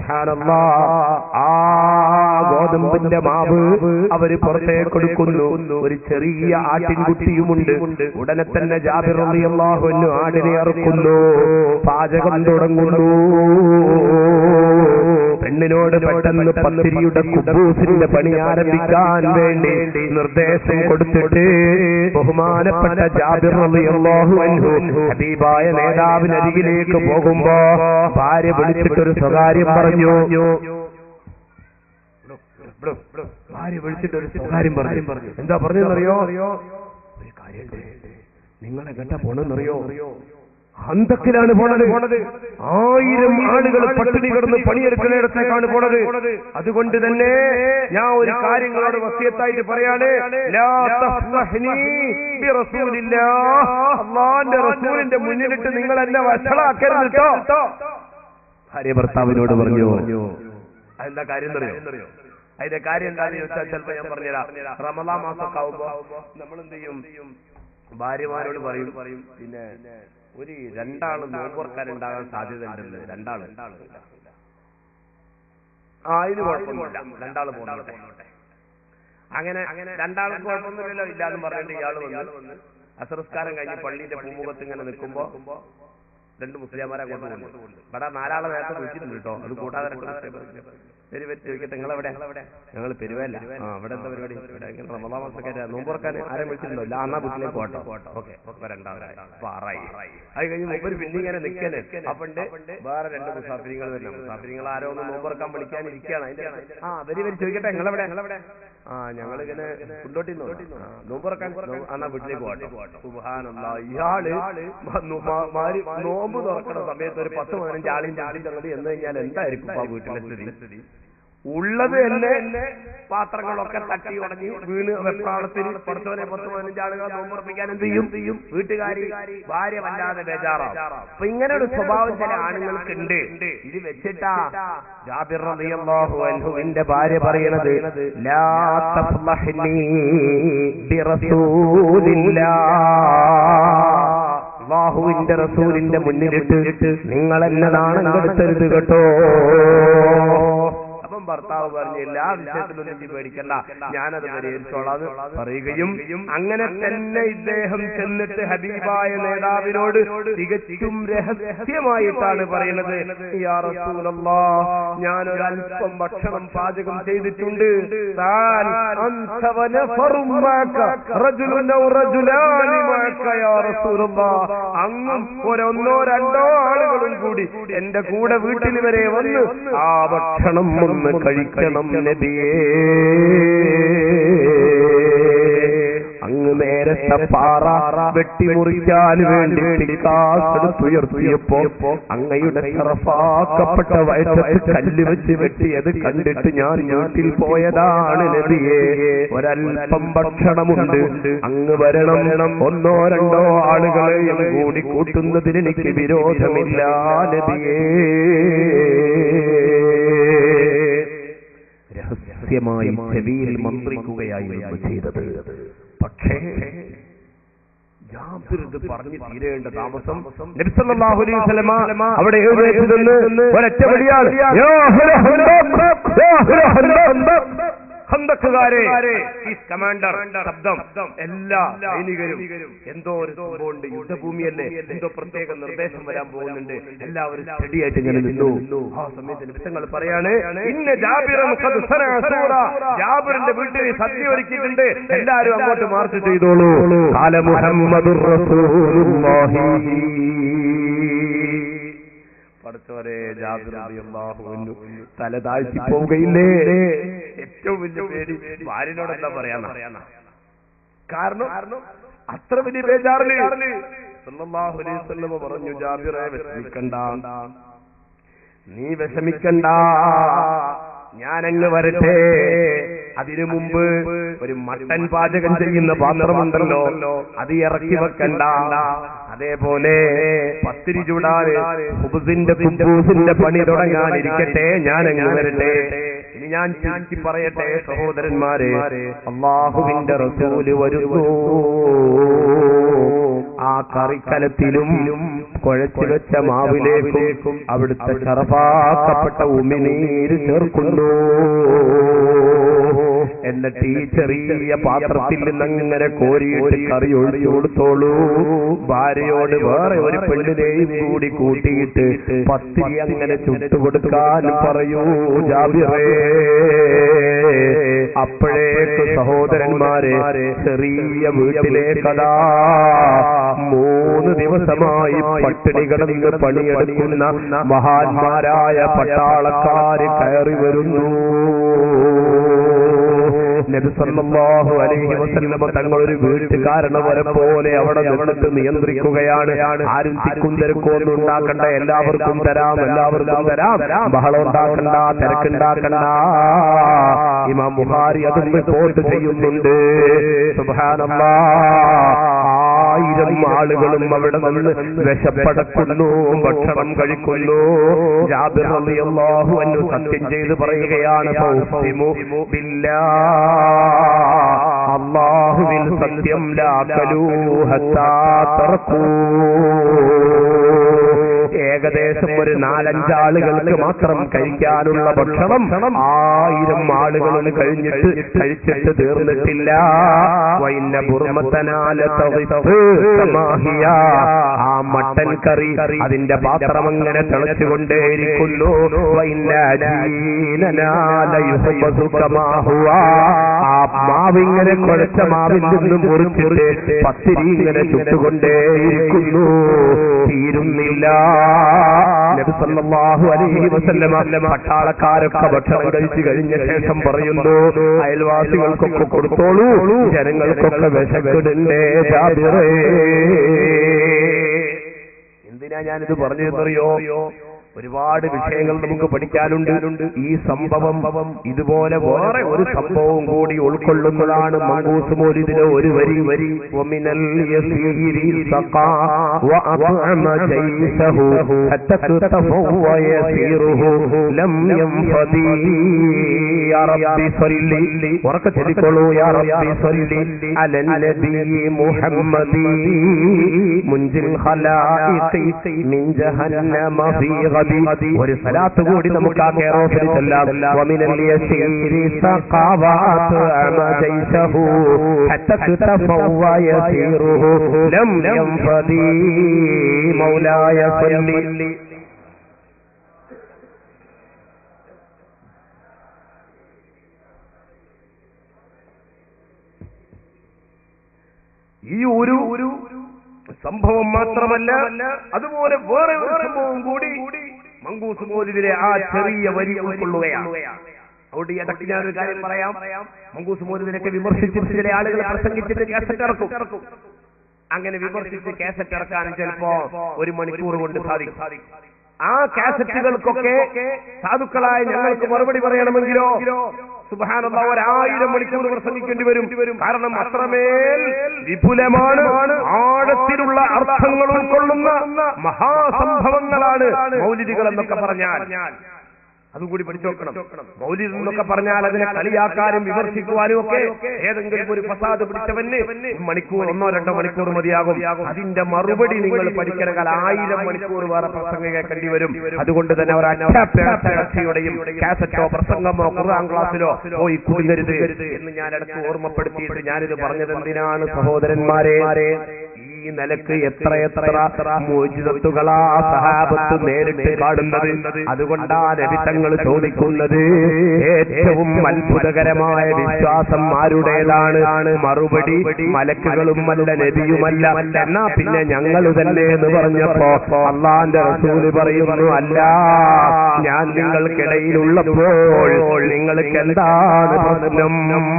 സുബ്ഹാനല്ലാഹ്. ആ ഗോതമ്പിന്റെ മാവ് അവര് പുറത്തേക്ക് കൊടുക്കുന്നു. ഒരു ചെറിയ ആട്ടിൻകുട്ടിയുമുണ്ട്. ഉടനെ തന്നെ ജാബിർ റളിയല്ലാഹു അൻഹു ആടിനെ അറുക്കുന്നു. പാചകം തുടങ്ങുന്നു. പെണ്ണിനോട് പെട്ടെന്ന് പത്തിരിയുടെ കുബൂസിന്റെ പണി ആരംഭിക്കാൻ വേണ്ടി നിർദ്ദേശം കൊടുത്തിട്ട് ബഹുമാനപ്പെട്ട ജാബിർ റളിയല്ലാഹു അൻഹു ഹബീബായ നേതാവിനരികിലേക്ക് പോകുമ്പോ ഭാര്യ വിളിച്ചിട്ടൊരു സ്വകാര്യം പറഞ്ഞു. ഭാര്യ വിളിച്ചിട്ടൊരു സ്വകാര്യം പറഞ്ഞു. എന്താ പറഞ്ഞെന്നറിയോ? ഒരു കാര്യമുണ്ട്, നിങ്ങളെ കേട്ട പോണെന്നറിയോ? ഹന്തക്കിലാണ് പോണത്. 1000 ആളുകൾ പട്ടിണി കിടന്ന് പണിയെടുക്കുന്നിടത്തേക്കാണ് പോണത്. അതുകൊണ്ട് തന്നെ ഞാൻ ഒരു കാര്യങ്ങളോട് വസിയത്തായിട്ട് പറയാണ്, ലാ തഫ്ലഹ്നി ബി റസൂലില്ലാഹ്. അല്ലാഹുവിന്റെ റസൂലിന്റെ മുന്നിലിട്ട് നിങ്ങൾ എന്നെ വഷളാക്കരുത് കേട്ടോ. ഭാര്യ ഭർത്താവിനോട് പറഞ്ഞു. അതെന്താ കാര്യം അറിയോ? അതിന്റെ കാര്യം എന്താണെന്ന് ചോദിച്ചാൽ ചിലപ്പോ ഞാൻ പറഞ്ഞുതരാം. റമദാൻ മാസമൊക്കെ ആവുമ്പോ നമ്മൾ എന്ത് ചെയ്യും? ഭാര്യമാരോട് പറയും, പിന്നെ ഒരു 2 ആള് നോമ്പുറക്കാനുണ്ടാകാൻ സാധ്യത ഉണ്ടെന്ന്. 2 ആള് അതിന് കുഴപ്പമൊന്നുമില്ല, 2 ആള് പോകട്ടെ. അങ്ങനെ 2 ആൾക്ക് കുഴപ്പമൊന്നുമില്ലല്ലോ ഇല്ലാന്ന് പറഞ്ഞിട്ട് ഇയാള് വന്ന് അസംസ്കാരം കഴിഞ്ഞ് പള്ളിയുടെ പൂമുഖത്ത് ഇങ്ങനെ നിൽക്കുമ്പോ 2 മുസ്ലിംമാരെ കൊണ്ടുപോകുന്നു. ഇവിടെ 4 ആളെ നേരത്തെ വിളിച്ചിട്ടുണ്ട് കേട്ടോ. അത് കൂടാതെ ചോദിക്കട്ടെ, നിങ്ങളെവിടെ? ഞങ്ങൾ പെരുവല്ല. ഇവിടെ എന്താ പരിപാടി? ഇവിടെ ഇങ്ങനെ റമദാൻ മാസമൊക്കെ നോമ്പുറക്കാൻ ആരും വിളിച്ചിട്ടുണ്ടോ? ഇല്ല, അന്നാ വീട്ടിലേക്ക് പോട്ടോ. ഓക്കെ, 2 ആളായി. അപ്പൊ 6 ആയി. അത് കഴിഞ്ഞ് മുമ്പ് പിന്നെ ഇങ്ങനെ നിൽക്കല്. അപ്പണ്ട് വേറെ 2 മുസാഫിരിങ്ങൾ വരണം. മുസാഫിരിങ്ങൾ ആരോ ഒന്ന് നോമ്പുറക്കാൻ വിളിക്കാനിരിക്കുകയാണ്. അതിന്റെ അവര് ചോദിക്കട്ടെ, നിങ്ങളെവിടെ? ഞങ്ങളിങ്ങനെ കൊണ്ടോട്ടി നോമ്പുറക്കാൻ അന്നാ വീട്ടിലേക്ക് പോട്ടോ. സുബ്ഹാനല്ലാഹ്. ഇയാള് നോമ്പ് തുറക്കുന്ന സമയത്ത് ഒരു 10-15 ആളിന്റെ ആളിന്റെ എന്ന് കഴിഞ്ഞാൽ എന്തായിരിക്കും ആ വീട്ടിലെ സ്ഥിതി? ഉള്ളത് തന്നെ പാത്രങ്ങളൊക്കെ തട്ടി ഉടഞ്ഞ് വീണ് വെപ്രാളത്തിൽ പഠിച്ചവനെ 10-15 ആളുകൾ നോമ്പുറപ്പിക്കാൻ എന്ത് ചെയ്യും? വീട്ടുകാരി ഭാര്യ വല്ലാതെ ബേജാറാവും. അപ്പൊ ഇങ്ങനെ ഒരു സ്വഭാവം ചില ആണുങ്ങൾക്കുണ്ട്. ഇത് വെച്ചിട്ടാ ജാബിർ റളിയല്ലാഹു അൻഹുവിന്റെ ഭാര്യ പറയണത്, ലാ തഫ്ലഹ്നി ബി റസൂലില്ലാഹ്. അല്ലാഹുവിന്റെ റസൂലിന്റെ മുന്നിലിട്ട് നിങ്ങൾ എന്നെ നാണം കെടുത്തരുത് കേട്ടോ. അപ്പം ഭർത്താവ് പറഞ്ഞു, എല്ലാ വിഷയത്തിലൊന്നും പേടിക്കണ്ട, ഞാനത് പരിഹരിച്ചോളാന്ന് പറയുകയും അങ്ങനെ തന്നെ ഇദ്ദേഹം ചെന്നിട്ട് ഹബീബായ നേതാവിനോട് തികച്ചും രഹസ്യമായിട്ടാണ് പറയുന്നത്, യാ റസൂലല്ലാഹ്, ഞാനൊരൽപ്പം ഭക്ഷണം പാചകം ചെയ്തിട്ടുണ്ട്. അങ്ങും 1-2 ആളുകളും കൂടി എന്റെ കൂടെ വീട്ടിൽ വരെ വന്ന് ആ ഭക്ഷണം ഒന്ന് കഴിക്കണം നബിയേ. അങ്ങ് നേരത്തെ പാറ വെട്ടിമുറിക്കാൻ വേണ്ടി ഉയർത്തിയപ്പോ അങ്ങയുടെ ശറഫാക്കപ്പെട്ട വയറ്റത്ത് കല്ല് വെച്ച് വെട്ടിയത് കണ്ടിട്ട് ഞാൻ വീട്ടിൽ പോയതാണ് നബിയേ. ഒരൽപ്പം ഭക്ഷണമുണ്ട്, അങ്ങ് വരണം. 1-2 ആളുകളെയും കൂടി കൂട്ടുന്നതിന് എനിക്ക് വിരോധമില്ല നബിയേ. രഹസ്യമായി ചെവിയിൽ മന്ത്രിക്കുകയായിരുന്നു ചെയ്തത്. പക്ഷേ ജാബിർ ഇത് പറഞ്ഞു തീരേണ്ട താമസം നബി സല്ലല്ലാഹു അലൈഹി വസല്ലമ അവിടെ എഴുന്നേറ്റ് നിന്ന് ഒരൊറ്റ വിളിയാണ്, ഹന്തക്കുകാരെ, കമാൻഡർ ശബ്ദം. എല്ലാ സൈനികരും എന്തോ ഒരു സംഭവമുണ്ട്, യുദ്ധഭൂമിയല്ലേ, എന്തോ പ്രത്യേക നിർദ്ദേശം വരാൻ പോകുന്നുണ്ട്. എല്ലാവരും സ്റ്റഡിയായിട്ട് ഇങ്ങനെ നിന്നു. ആ സമയത്ത് നിമിഷങ്ങൾ പറയാണ്, ഇന്ന ജാബിറിന്റെ വീട്ടിൽ സദ്യ ഒരുക്കിയിട്ടുണ്ട്, എല്ലാവരും അങ്ങോട്ട് മാർച്ച് ചെയ്തോളൂ. ഖാല മുഹമ്മദുർ റസൂലുള്ളാഹി. പഠിച്ചവരെ, ജാബിർ റളിയല്ലാഹു അൻഹു തല താഴ്ത്തി പോവുകയില്ലേ? ഏറ്റവും വലിയ പേടി ഭാര്യനോട് എന്താ പറയാന്ന. കാരണം അത്ര വലിയ ബേജാറില് സല്ലല്ലാഹു അലൈഹി വസല്ലം പറഞ്ഞു, ജാബിറെ വിഷമിക്കണ്ട, നീ വിഷമിക്കണ്ട, ഞാനങ്ങ് വരട്ടെ. അതിനു മുമ്പ് ഒരു മട്ടൻ പാചകം ചെയ്യുന്ന പാത്രമുണ്ടല്ലോ, അത് ഇറക്കി വെക്കണ്ട. അതേപോലെ പത്തിരി ചൂടാൻ കുബൂസിന്റെ പണി തുടങ്ങാനിരിക്കട്ടെ, ഞാനങ്ങ് വരട്ടെ. ഇനി ഞാൻ ചുരുക്കി പറയട്ടെ സഹോദരന്മാരെ, അല്ലാഹുവിന്റെ റസൂല് വരുന്നു. ആ കറിക്കലത്തിലും കുഴച്ചു വെച്ച മാവിലേക്കും അവിടുത്തെ ശറഫാക്കപ്പെട്ട ഉമിനീര് ചേർക്കുന്നു. എന്നിട്ട് ഈ ചെറിയ പാത്രത്തിൽ നിന്നങ്ങനെ കോരിയിട്ട് കറി ഒഴിച്ചു കൊടുത്തോളൂ. ഭാര്യയോട് വേറെ ഒരു പെണ്ണിനെയും കൂടി കൂട്ടിയിട്ട് പത്തിരി അങ്ങനെ ചുട്ടുകൊടുക്കാൻ പറയൂ ജാബിറേ. അപ്പോഴേക്ക് സഹോദരന്മാരെ ചെറിയ വീട്ടിലേക്കതാ 3 ദിവസമായി പട്ടിണി കിടന്ന് പണിയെടുക്കുന്ന മഹാന്മാരായ പട്ടാളക്കാര് കയറി വരുന്നു. നബി സല്ലല്ലാഹു അലൈഹി വസല്ലം തങ്ങൾ ഒരു വീട്ടുകാരനെ പോലെ അവിടെ നിന്നിട്ട് നിയന്ത്രിക്കുകയാണ്. ആരും തിക്കും തിരക്കൊന്നും ഉണ്ടാക്കണ്ട, എല്ലാവർക്കും തരാം, ബഹളം ഉണ്ടാക്കണ്ട, തിരക്കുണ്ടാക്കണ്ട. ഇമാം ബുഖാരി അതും റിപ്പോർട്ട് ചെയ്യുന്നുണ്ട്. സുബ്ഹാനല്ലാഹ്, 1000 ആളുകളും അവിടെ നിന്ന് വിശപ്പടക്കുന്നു, ഭക്ഷണം കഴിക്കുന്നു. ജാബിർ റളിയല്ലാഹു അൻഹു സത്യം ചെയ്ത് പറയുകയാണ്, അല്ലാഹുവിൽ സത്യം, ലാ കലൂ ഹത്താ തറക്കൂ. ഏകദേശം ഒരു 4-5 ആളുകൾക്ക് മാത്രം കഴിക്കാനുള്ള ഭക്ഷണം 1000 ആളുകളും കഴിച്ചിട്ട് തീർന്നിട്ടില്ല. വൈന്ന ബുർമത്തനാല സമാഹിയ, ആ മട്ടൻ കറി അതിന്റെ പാത്രം അങ്ങനെ തിളച്ചുകൊണ്ടേയിരിക്കുന്നു. ആ മാവിങ്ങനെ കുഴച്ച മാവിൽ നിന്നും മുറിച്ചിട്ട് പത്തിരി ഇങ്ങനെ ചുട്ടുകൊണ്ടേയിരിക്കുന്നു, തീരുന്നില്ല. നബി സല്ലല്ലാഹു അലൈഹി വസല്ലം പട്ടാളക്കാരൊക്കെ ഭക്ഷണം കഴിച്ചു കഴിഞ്ഞ ശേഷം പറയുന്നു, അയൽവാസികൾക്കൊക്കെ കൊടുത്തോളൂ, ജനങ്ങൾക്കൊക്കെ വിശക്കണേ ജാബിറേ. എന്തിനാ ഞാനിത് പറഞ്ഞതെന്നറിയോ? ഒരുപാട് വിഷയങ്ങൾ നമുക്ക് പഠിക്കാനുണ്ട്. ഈ സംഭവം ഇതുപോലെ വേറെ ഒരു സംഭവം കൂടി ഉൾക്കൊള്ളുന്നതാണ് മങ്കൂസ് മൗലിദിലെ ഒരു വരി. വമിനൽ യസീരി സഖാ വഅത്അമ ജൈസഹു ഹത്തഖതഫു വയസീറുഹു ലം യംഫദി. യാ റബ്ബി സല്ലി, വറക ചൊല്ലിക്കോളൂ, യാ റബ്ബി സല്ലി അലൻ നബി മുഹമ്മദി മുൻജിൽ ഖലായിഖി മിൻ ജഹന്നമ ഫീ. ഒരു സലാത്ത് കൂടി നമുക്ക് ആ കെയർ ഓഫിൽ ചെല്ലാം. വമിനൽ യസീരി സഖാവാത് അമജൈസഹു ഹത്തഖതഫു വയസീറുഹു ലം യംഫദി. മൗലായ സല്ലി. ഈ ഒരു സംഭവം മാത്രമല്ല, അതുപോലെ വേറെ ഒരു സംഭവം കൂടി മങ്കൂസ് മൗലിദിലെ ആ ചെറിയ വരി ഉൾക്കൊള്ളുകയാണ്. അതുകൊണ്ട് ഈ ഇടയ്ക്ക് ഞാനൊരു കാര്യം പറയാം. മങ്കൂസ് മൗലിദിനൊക്കെ വിമർശിച്ചിട്ട് ചില ആളുകൾ പ്രസംഗിച്ചിട്ട് കാസറ്റ് ഇറക്കും. അങ്ങനെ വിമർശിച്ച് കാസറ്റ് ഇറക്കാൻ ചിലപ്പോ 1 മണിക്കൂർ കൊണ്ട് സാധിക്കും. ആ കാസറ്റുകൾക്കൊക്കെ സാധുക്കളായ ഞങ്ങൾക്ക് മറുപടി പറയണമെങ്കിലോ സുബ്ഹാനല്ലാഹ് 1000 മണിക്കൂർ പ്രസംഗിക്കേണ്ടി വരും. കാരണം അത്രമേൽ വിപുലമാണ്, ആഴത്തിലുള്ള അർത്ഥങ്ങൾ ഉൾക്കൊള്ളുന്ന മഹാസംഭവങ്ങളാണ് മൗലിദുകൾ എന്നൊക്കെ പറഞ്ഞാൽ. അതുകൂടി പഠിച്ചു നോക്കണം. മൗലിദ് എന്നൊക്കെ പറഞ്ഞാൽ അതിനെ കളിയാക്കാനും വിമർശിക്കുവാനും ഒക്കെ ഏതെങ്കിലും ഒരു ഫസാദ് പിടിച്ചവന് 1 മണിക്കൂർ 1-2 മണിക്കൂർ മതിയാകും. അതിന്റെ മറുപടി നിങ്ങൾ പഠിക്കണമെങ്കിൽ 1000 മണിക്കൂർ വേറെ പ്രസംഗം കേൾക്കേണ്ടി വരും. അതുകൊണ്ട് തന്നെ ഒരക്ഷയുടെയും കാസറ്റോ പ്രസംഗമോ ഖുർആൻ ക്ലാസ്സിലോ പോയി കുടുങ്ങരുത് എന്ന് ഞാൻ അടുത്ത് ഓർമ്മപ്പെടുത്തിയിട്ട് ഞാനിത് പറഞ്ഞത് എന്തിനാണ് സഹോദരന്മാരെ? ഈ നിലക്ക് എത്ര മുഅ്ജിസത്തുകളാ സഹാബത്ത് നേരിട്ട് കാണുന്നത്. അതുകൊണ്ടാണ് നബി തങ്ങൾ ചോദിക്കുന്നത്, ഏറ്റവും അത്ഭുതകരമായ വിശ്വാസം ആരുടേതാണ്? മറുപടി മലക്കുകളും അല്ല, നബിയുമല്ല. എന്നാ പിന്നെ ഞങ്ങൾ തന്നെ എന്ന് പറഞ്ഞപ്പോ അല്ലാഹുവിന്റെ റസൂല് പറയുന്നു, അല്ല, ഞാൻ നിങ്ങൾക്കിടയിലുള്ളപ്പോൾ നിങ്ങൾക്ക് എന്താണ് പ്രശ്നം?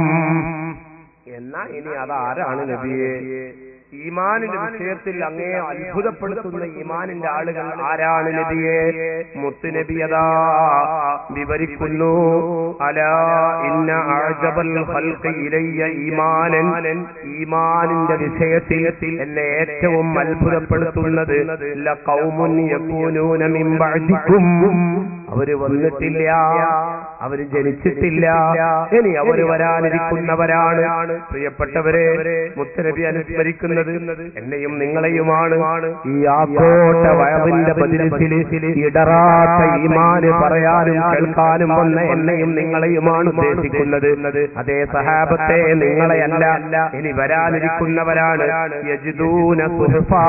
എന്നാ ഇനി അതാരാണ് നബിയെ? ഈമാനിന്റെ വിഷയത്തിൽ അങ്ങേ അത്ഭുതപ്പെടുത്തുന്ന ഈമാനിന്റെ ആളുകൾ ആരാണ് നബിയെ? മുത്തുനബിയതാ വിവരിക്കുന്നു, അലാ ഇന്ന അഅജബൽ ഖൽഖി ഇലയ്യ ഈമാനൻ. ഈമാനിന്റെ വിഷയത്തിൽ എന്നെ ഏറ്റവും അത്ഭുതപ്പെടുത്തുന്നത് ലഖൗമുൻ യകൂനൂന മിൻ ബഅദികും. അവര് വന്നിട്ടില്ല, അവർ ജനിച്ചിട്ടില്ല, ഇനി അവർ വരാനിരിക്കുന്നവരാണ്. പ്രിയപ്പെട്ടവരെ, മുത്തനബി അനുസ്മരിക്കുന്നത് എന്നെയും നിങ്ങളെയുമാണ്. ഈ ആക്കോട്ട വയവിന്റെ മജ്‌ലിസിൽ ഇടറാത്ത ഈമാന് പറയാനും കേൾക്കാനും വന്ന എന്നെയും നിങ്ങളെയുമാണ് ഉദ്ദേശിക്കുന്നത്. അതേ സഹാബത്തെ, നിങ്ങളെയല്ല, ഇനി വരാനിരിക്കുന്നവരാണ്. യജിദൂന സുഹഫാ,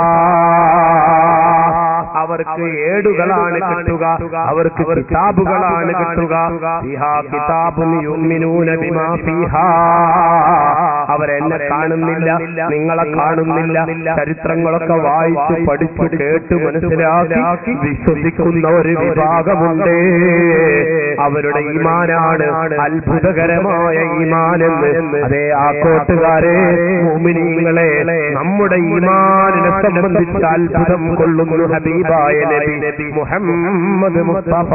അവർക്ക് ഏടുകളാണ് കിട്ടുക, അവർക്ക് കിതാബുകളാണ് കിട്ടുക. ഫീഹാ കിതാബുൻ യുമിനൂന ബിമാ ഫീഹാ, അവരെന്നെ കാണുന്നില്ല, നിങ്ങളെ കാണുന്നില്ല, ചരിത്രങ്ങളൊക്കെ വായിച്ച് പഠിച്ചു കേട്ട് മനസ്സിലാക്കി വിശ്വസിക്കുന്ന ഒരു വിഭാഗമുണ്ട്. അവരുടെ ഈമാനാണ് അത്ഭുതകരമായ ഈമാനെന്ന്. അതേ ആക്കോട്ടുകാരെ, മുഅ്മിനീങ്ങളെ, നമ്മുടെ ഈമാനിനെ സംബന്ധിച്ച് അത്ഭുതം കൊള്ളുന്നു ഹബീബായ നബി മുഹമ്മദ് മുസ്തഫ.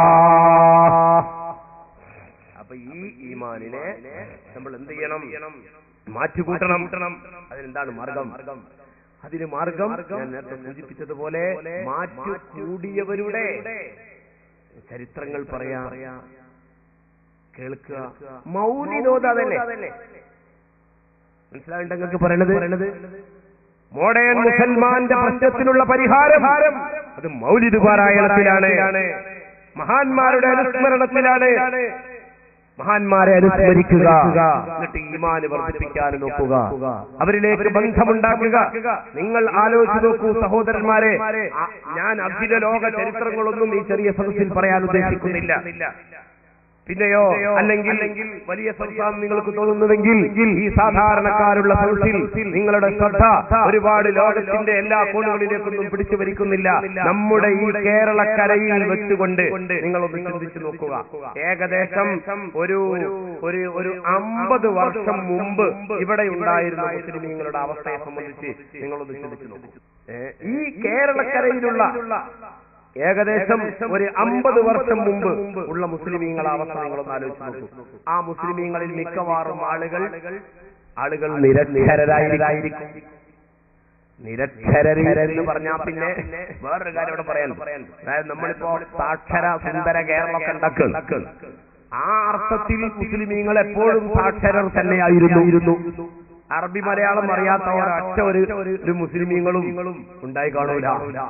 അപ്പൊ ഈ ഈമാനിനെ നമ്മൾ എന്ത് ചെയ്യണം? മാറ്റിക്കൂട്ടണം. അതിനെന്താണ് മാർഗം? അതിന് മാർഗം ഞാൻ നേരത്തെ സൂചിപ്പിച്ചതുപോലെ മാറ്റിക്കൂടിയവരുടെ ചരിത്രങ്ങൾ പറയാ, കേൾക്കുക, മൗലിദോദ തന്നെ. മനസ്സിലായിട്ട് നിങ്ങൾക്ക് പറയണത്? മോഡേൺ മുസൽമാന്റെ പ്രശ്നത്തിനുള്ള പരിഹാരം അത് മൗലിദ് പാരായണത്തിലാണ്, മഹാന്മാരുടെ അനുസ്മരണത്തിലാണ്. മഹാന്മാരെ അനുസ്മരിക്കുക, എന്നിട്ട് ഈമാന് വർദ്ധിപ്പിക്കാൻ നോക്കുക, അവരിലേക്ക് ബന്ധമുണ്ടാക്കുക. നിങ്ങൾ ആലോചിച്ച് നോക്കൂ സഹോദരന്മാരെ, ഞാൻ അഖില ലോക ചരിത്രങ്ങളൊന്നും ഈ ചെറിയ സദസ്സിൽ പറയാൻ ഉദ്ദേശിക്കുന്നില്ല. പിന്നെയോ, അല്ലെങ്കിൽ വലിയ സംസ്ഥാനം നിങ്ങൾക്ക് തോന്നുന്നുവെങ്കിൽ ഈ സാധാരണക്കാരുള്ള സദസ്സിൽ നിങ്ങളുടെ ശ്രദ്ധ ഒരുപാട് ലോകത്തിന്റെ എല്ലാ കോണുകളിലേക്കൊന്നും പിടിച്ചു വലിക്കുന്നില്ല. നമ്മുടെ ഈ കേരളക്കരയിൽ വെച്ചുകൊണ്ട് നിങ്ങളൊന്ന് ചിന്തിച്ചു നോക്കുക. ഏകദേശം ഒരു 50 വർഷം മുമ്പ് ഇവിടെ ഉണ്ടായിരുന്ന മുസ്ലിമീങ്ങളുടെ അവസ്ഥയെ സംബന്ധിച്ച് നിങ്ങളൊന്ന് ചിന്തിച്ചു നോക്കൂ. ഈ കേരളക്കരയിലുള്ള ഏകദേശം ഒരു 50 വർഷം മുമ്പ് ഉള്ള മുസ്ലിമീങ്ങളെ അവസ്ഥ നിങ്ങളൊന്ന് ആലോചിച്ച് നോക്കൂ. ആ മുസ്ലിമീങ്ങളിൽ മിക്കവാറും ആളുകൾ നിരക്ഷരരായിരിക്കും. നിരക്ഷരെന്ന് പറഞ്ഞാൽ പിന്നെ വേറൊരു കാര്യം ഇവിടെ പറയാൻ, അതായത് നമ്മളിപ്പോ സാക്ഷര സുന്ദര കേരളമൊക്കെ ഉണ്ടാക്കുന്നു. ആ അർത്ഥത്തിൽ മുസ്ലിമീങ്ങൾ എപ്പോഴും സാക്ഷരർ തന്നെയായിരുന്നു. അറബി മലയാളം അറിയാത്ത ഒരൊറ്റ ഒരു മുസ്ലിമീങ്ങളും ഉണ്ടായി കാണൂല.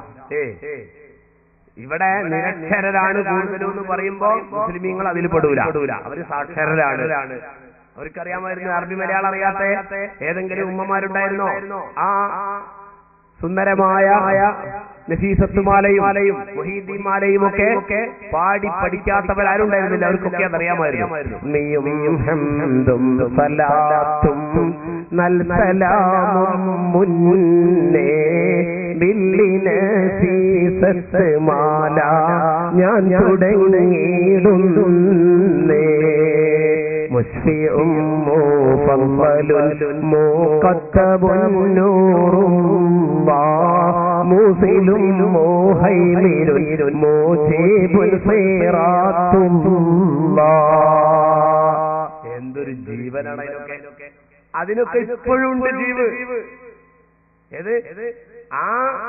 ഇവിടെ നിരക്ഷരരാണ് കൂടുതലും എന്ന് പറയുമ്പോ മുസ്ലിമീങ്ങൾ അതിൽ പെടൂല, അവര് സാക്ഷരരാണ്. അവർക്കറിയാമായിരുന്നു. അറബി മലയാളം അറിയാത്ത ഏതെങ്കിലും ഉമ്മമാരുണ്ടായിരുന്നോ? ആ സുന്ദരമായ നഫീസത്തുമാലയും മുഹീദ്ദീൻമാലയും ഒക്കെ പാടി പഠിക്കാത്തവരാരുണ്ടായിരുന്നില്ല. അവർക്കൊക്കെ അതറിയാമായിരുന്നു. നീയും ഹംദും സലാത്തും നൽസലാമും മുന്നേ ബില്ലിനഫീസത്ത് മാല ഞാൻ തുടങ്ങിയിടുന്നേ. മുസ്ഫിഉം മുഫളലുൻ മുഖത്തബുൻ നൂറും മൂസിലും മുഹൈമിനുൻ മുജീബുൽ സിറാത്തുല്ലാഹ്. എന്തൊരു ജീവനാണ് അതിനൊക്കെ. അതിനൊക്കെ ഇപ്പോഴും ഉണ്ട് ജീവ്. ആ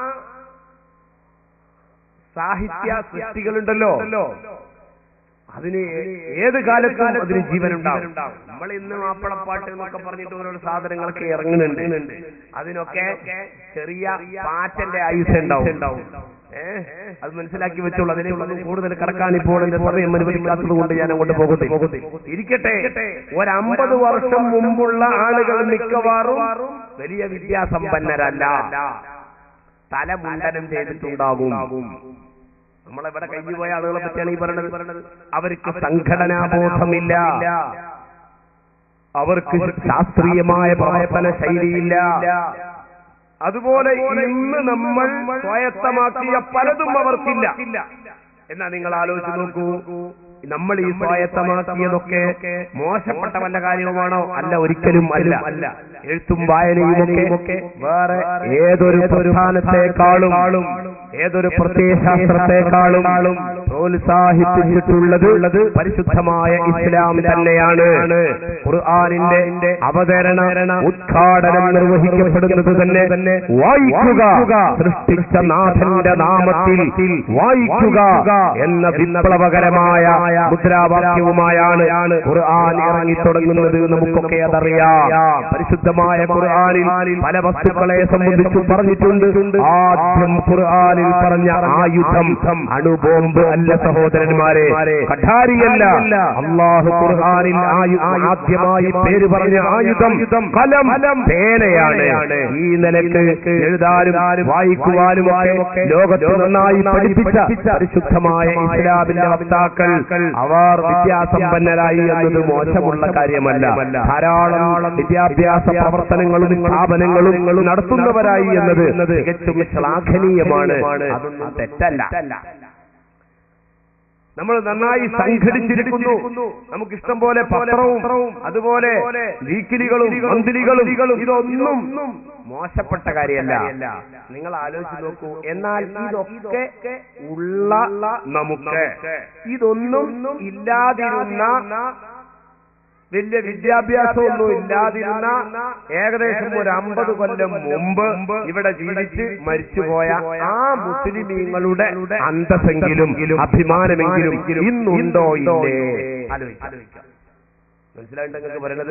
സാഹിത്യ സൃഷ്ടികളുണ്ടല്ലോ, അതിന് ഏത് കാലത്തും അതിന് ജീവനുണ്ടാവും. നമ്മൾ ഇന്ന് മാപ്പിളപ്പാട്ട് എന്നൊക്കെ പറഞ്ഞിട്ട് ഓരോ സാധനങ്ങളൊക്കെ ഇറങ്ങുന്നുണ്ട്. അതിനൊക്കെ ചെറിയ പാറ്റന്റെ ആയുസ് ഉണ്ടാവും. അത് മനസ്സിലാക്കി വെച്ചോളൂ. അതിനെക്കുറിച്ച് കൂടുതൽ കടക്കാൻ ഇപ്പോൾ എന്റെ സമയം അനുവദിക്കാത്തത് കൊണ്ട് ഞാൻ അങ്ങോട്ട് പോകുന്നു. ഇരിക്കട്ടെ, 50 വർഷം മുമ്പുള്ള ആളുകൾ മിക്കവാറും വലിയ വിദ്യാസമ്പന്നരല്ല, തലമുണ്ടനം ചെയ്തിട്ടുണ്ടാകും. നമ്മളെവിടെ കഴിഞ്ഞുപോയ ആളുകളെ പറ്റിയാണ് ഈ പറയുന്നത്. അവർക്ക് സംഘടനാബോധമില്ല, അവർക്ക് ശാസ്ത്രീയമായ പ്രവർത്തന ശൈലിയില്ല. അതുപോലെ ഇന്ന് നമ്മൾ സ്വായത്തമാക്കിയ പലതും അവർക്കില്ല. എന്നാ നിങ്ങൾ ആലോചിച്ച് നോക്കൂ, നമ്മൾ ഈ സ്വായത്തമാക്കിയതൊക്കെ മോശപ്പെട്ട വല്ല കാര്യവുമാണോ? അല്ല, ഒരിക്കലും അല്ല. എഴുത്തും വായനയുമൊക്കെ വേറെ ഏതൊരു പ്രസ്ഥാനത്തെക്കാളും ഏതൊരു പ്രത്യയശാസ്ത്രത്തെക്കാളും പ്രോത്സാഹിപ്പിച്ചിട്ടുള്ളത് പരിശുദ്ധമായ ഇസ്ലാം തന്നെയാണ്. ഖുർആനിന്റെ അവതരണ ഉദ്ഘാടനം നിർവഹിക്കപ്പെടുന്നത് തന്നെ വായിക്കുക, സൃഷ്ടിച്ച നാഥന്റെ നാമത്തിൽ വായിക്കുക എന്ന വിപ്ലവകരമായ മുദ്രാവാക്യവുമായാണ് ഖുർആൻ ഇറങ്ങിത്തുടങ്ങുന്നത്. നമുക്കൊക്കെ അതറിയാം. പരിശുദ്ധമായ ഖുർആനിൽ പല വസ്തുക്കളെ സംബന്ധിച്ച് പറഞ്ഞിട്ടുണ്ട്. ആദ്യം ഖുർആനിൽ പറഞ്ഞ ആയുധം അണുബോംബ് അല്ല സഹോദരന്മാരെ, കഠാരിയല്ല. അല്ലാഹു ഖുർആനിൽ ആദ്യമായി പേര് പറഞ്ഞ ആയുധം കലം, പേനയാണ്. ഈ നിലയ്ക്ക് എഴുതാനും വായിക്കുവാനും ഒക്കെ ലോകത്ത് നന്നായി പഠിപ്പിച്ച പരിശുദ്ധമായ ഇസ്ലാമിന്റെ വക്താക്കൾ അവർ വിദ്യാസമ്പന്നരായി എന്നത് മോശമുള്ള കാര്യമല്ല. ധാരാളം വിദ്യാഭ്യാസ പ്രവർത്തനങ്ങളും സ്ഥാപനങ്ങളും നടത്തുന്നവരായി എന്നത് തികച്ചും ശ്ലാഘനീയമാണ്. അതൊന്നും തെറ്റല്ല. നമ്മൾ നന്നായി സംഘടിച്ചിരിക്കുന്നു. നമുക്കിഷ്ടം പോലെ പത്രവും അതുപോലെ വീക്കിലികളും മന്ത്ലികളും ഇതൊന്നും മോശപ്പെട്ട കാര്യമല്ല. നിങ്ങൾ ആലോചിച്ച് നോക്കൂ. എന്നാൽ ഇതൊക്കെ ഉള്ള നമുക്ക് ഇതൊന്നും ഇല്ലാതിരുന്ന, വലിയ വിദ്യാഭ്യാസമൊന്നും ഇല്ലാതിരുന്ന ഏകദേശം ഒരു 50 കൊല്ലം മുമ്പ് ഇവിടെ ജീവിച്ച് മരിച്ചുപോയ ആ മുസ്ലിമീങ്ങളുടെ അന്തസ്സെങ്കിലും അഭിമാനമെങ്കിലും ഇന്നുണ്ടോ ഇല്ലേ? ആലോചിക്കാം. മനസ്സിലായിട്ട് നിങ്ങൾക്ക് പറയുന്നത്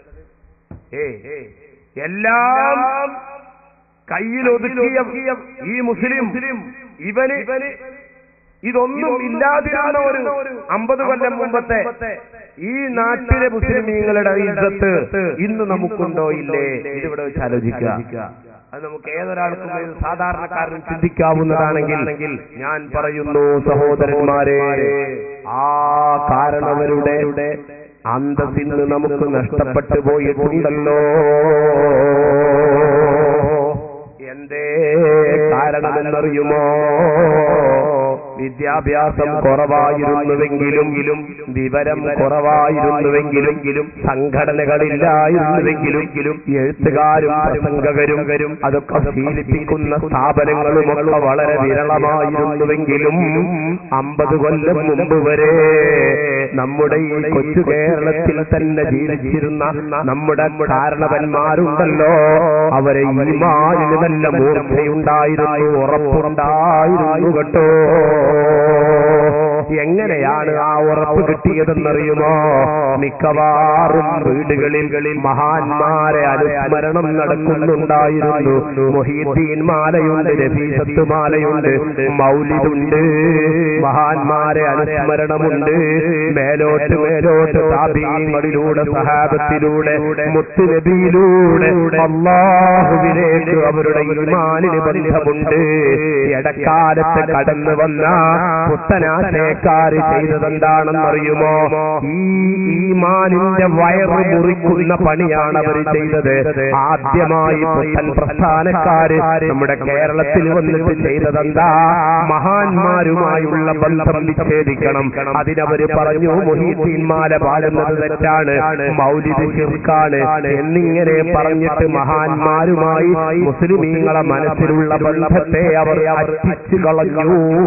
എല്ലാം കയ്യിലൊതുക്കിയ ഈ മുസ്ലിം ഇവന് ഇതൊന്നും ഇല്ലാതിരുന്ന ഒരു 50 കൊല്ലം മുമ്പത്തെ ഈ നാട്ടിലെ മുസ്ലിമീങ്ങളുടെ ഇജ്ജത്ത് ഇന്ന് നമുക്കുണ്ടോ ഇല്ലേ? ഇതിവിടെ വെച്ച് ആലോചിക്കുക. അത് നമുക്ക് ഏതൊരാൾക്കും സാധാരണക്കാരനും ചിന്തിക്കാവുന്നതാണെങ്കിൽ ഞാൻ പറയുന്നു സഹോദരന്മാരെ, ആ കാരണവരുടെ അന്തസ്സിന്ന് നമുക്ക് നഷ്ടപ്പെട്ടു പോയിട്ടുണ്ടല്ലോ. എന്തേ കാരണമെന്നറിയുമോ? വിദ്യാഭ്യാസം കുറവായിരുന്നുവെങ്കിലും, വിവരം കുറവായിരുന്നുവെങ്കിലും, സംഘടനകളില്ലായിരുന്നുവെങ്കിലും, എഴുത്തുകാരും പ്രസംഗകരും അതൊക്കെ ശീലിപ്പിക്കുന്ന സ്ഥാപനങ്ങളുമൊക്കെ വളരെ വിരളമായിരുന്നുവെങ്കിലും 50 കൊല്ലം മുമ്പ് വരെ നമ്മുടെ ഈ കൊച്ചു കേരളത്തിൽ തന്നെ ജീവിച്ചിരുന്ന നമ്മുടെ കാരണവന്മാരുണ്ടല്ലോ, അവരെ ഈമാനിന് നല്ല മൂർച്ചയുണ്ടായിരുന്നു, ഉറപ്പുണ്ടായിരുന്നു കേട്ടോ. എങ്ങനെയാണ് ആ ഉറപ്പ് കിട്ടിയതെന്നറിയുമോ? മിക്കവാറും വീടുകളിൽ മഹാന്മാരെ അനുസ്മരണം നടക്കുന്നുണ്ടായിരുന്നു. മുഹീദ്ദീൻ മാലയുണ്ട്, നഫീസത്ത് മാലയുണ്ട്, മൗലിദുണ്ട്, മഹാന്മാരെ അനുസ്മരണമുണ്ട്. മേലോട്ട് താബീങ്ങളിലൂടെ, സഹാബത്തിലൂടെ, മുത്തുനബിയിലൂടെ അല്ലാഹുവിലേക്ക് അവരുടെ ഈമാനിന് ബന്ധമുണ്ട്. ഇടക്കാലത്ത് കടന്നു വന്ന പുത്തനാശയക്കാര് ചെയ്തതെന്താണെന്നറിയുമോ? ഈ ഈമാനിന്റെ വയറ് മുറിക്കുന്ന പണിയാണ് അവർ ചെയ്തത്. ആദ്യമായി പുത്തൻ പ്രസ്ഥാനക്കാര് നമ്മുടെ കേരളത്തിൽ വന്നിട്ട് ചെയ്തതെന്താ? മഹാന്മാരുമായുള്ള ബന്ധം വിച്ഛേദിക്കണം. അതിനവര് പറഞ്ഞു മുഹീദ്ദീൻ മാല പാടുന്നത് തെറ്റാണ്, മൗലിദ് ശിർക്കാണ് എന്നിങ്ങനെ പറഞ്ഞിട്ട് മഹാന്മാരുമായി മുസ്ലിമീങ്ങളെ മനസ്സിലുള്ള ബന്ധത്തെ അവർ അറ്റിച്ചു കളഞ്ഞു.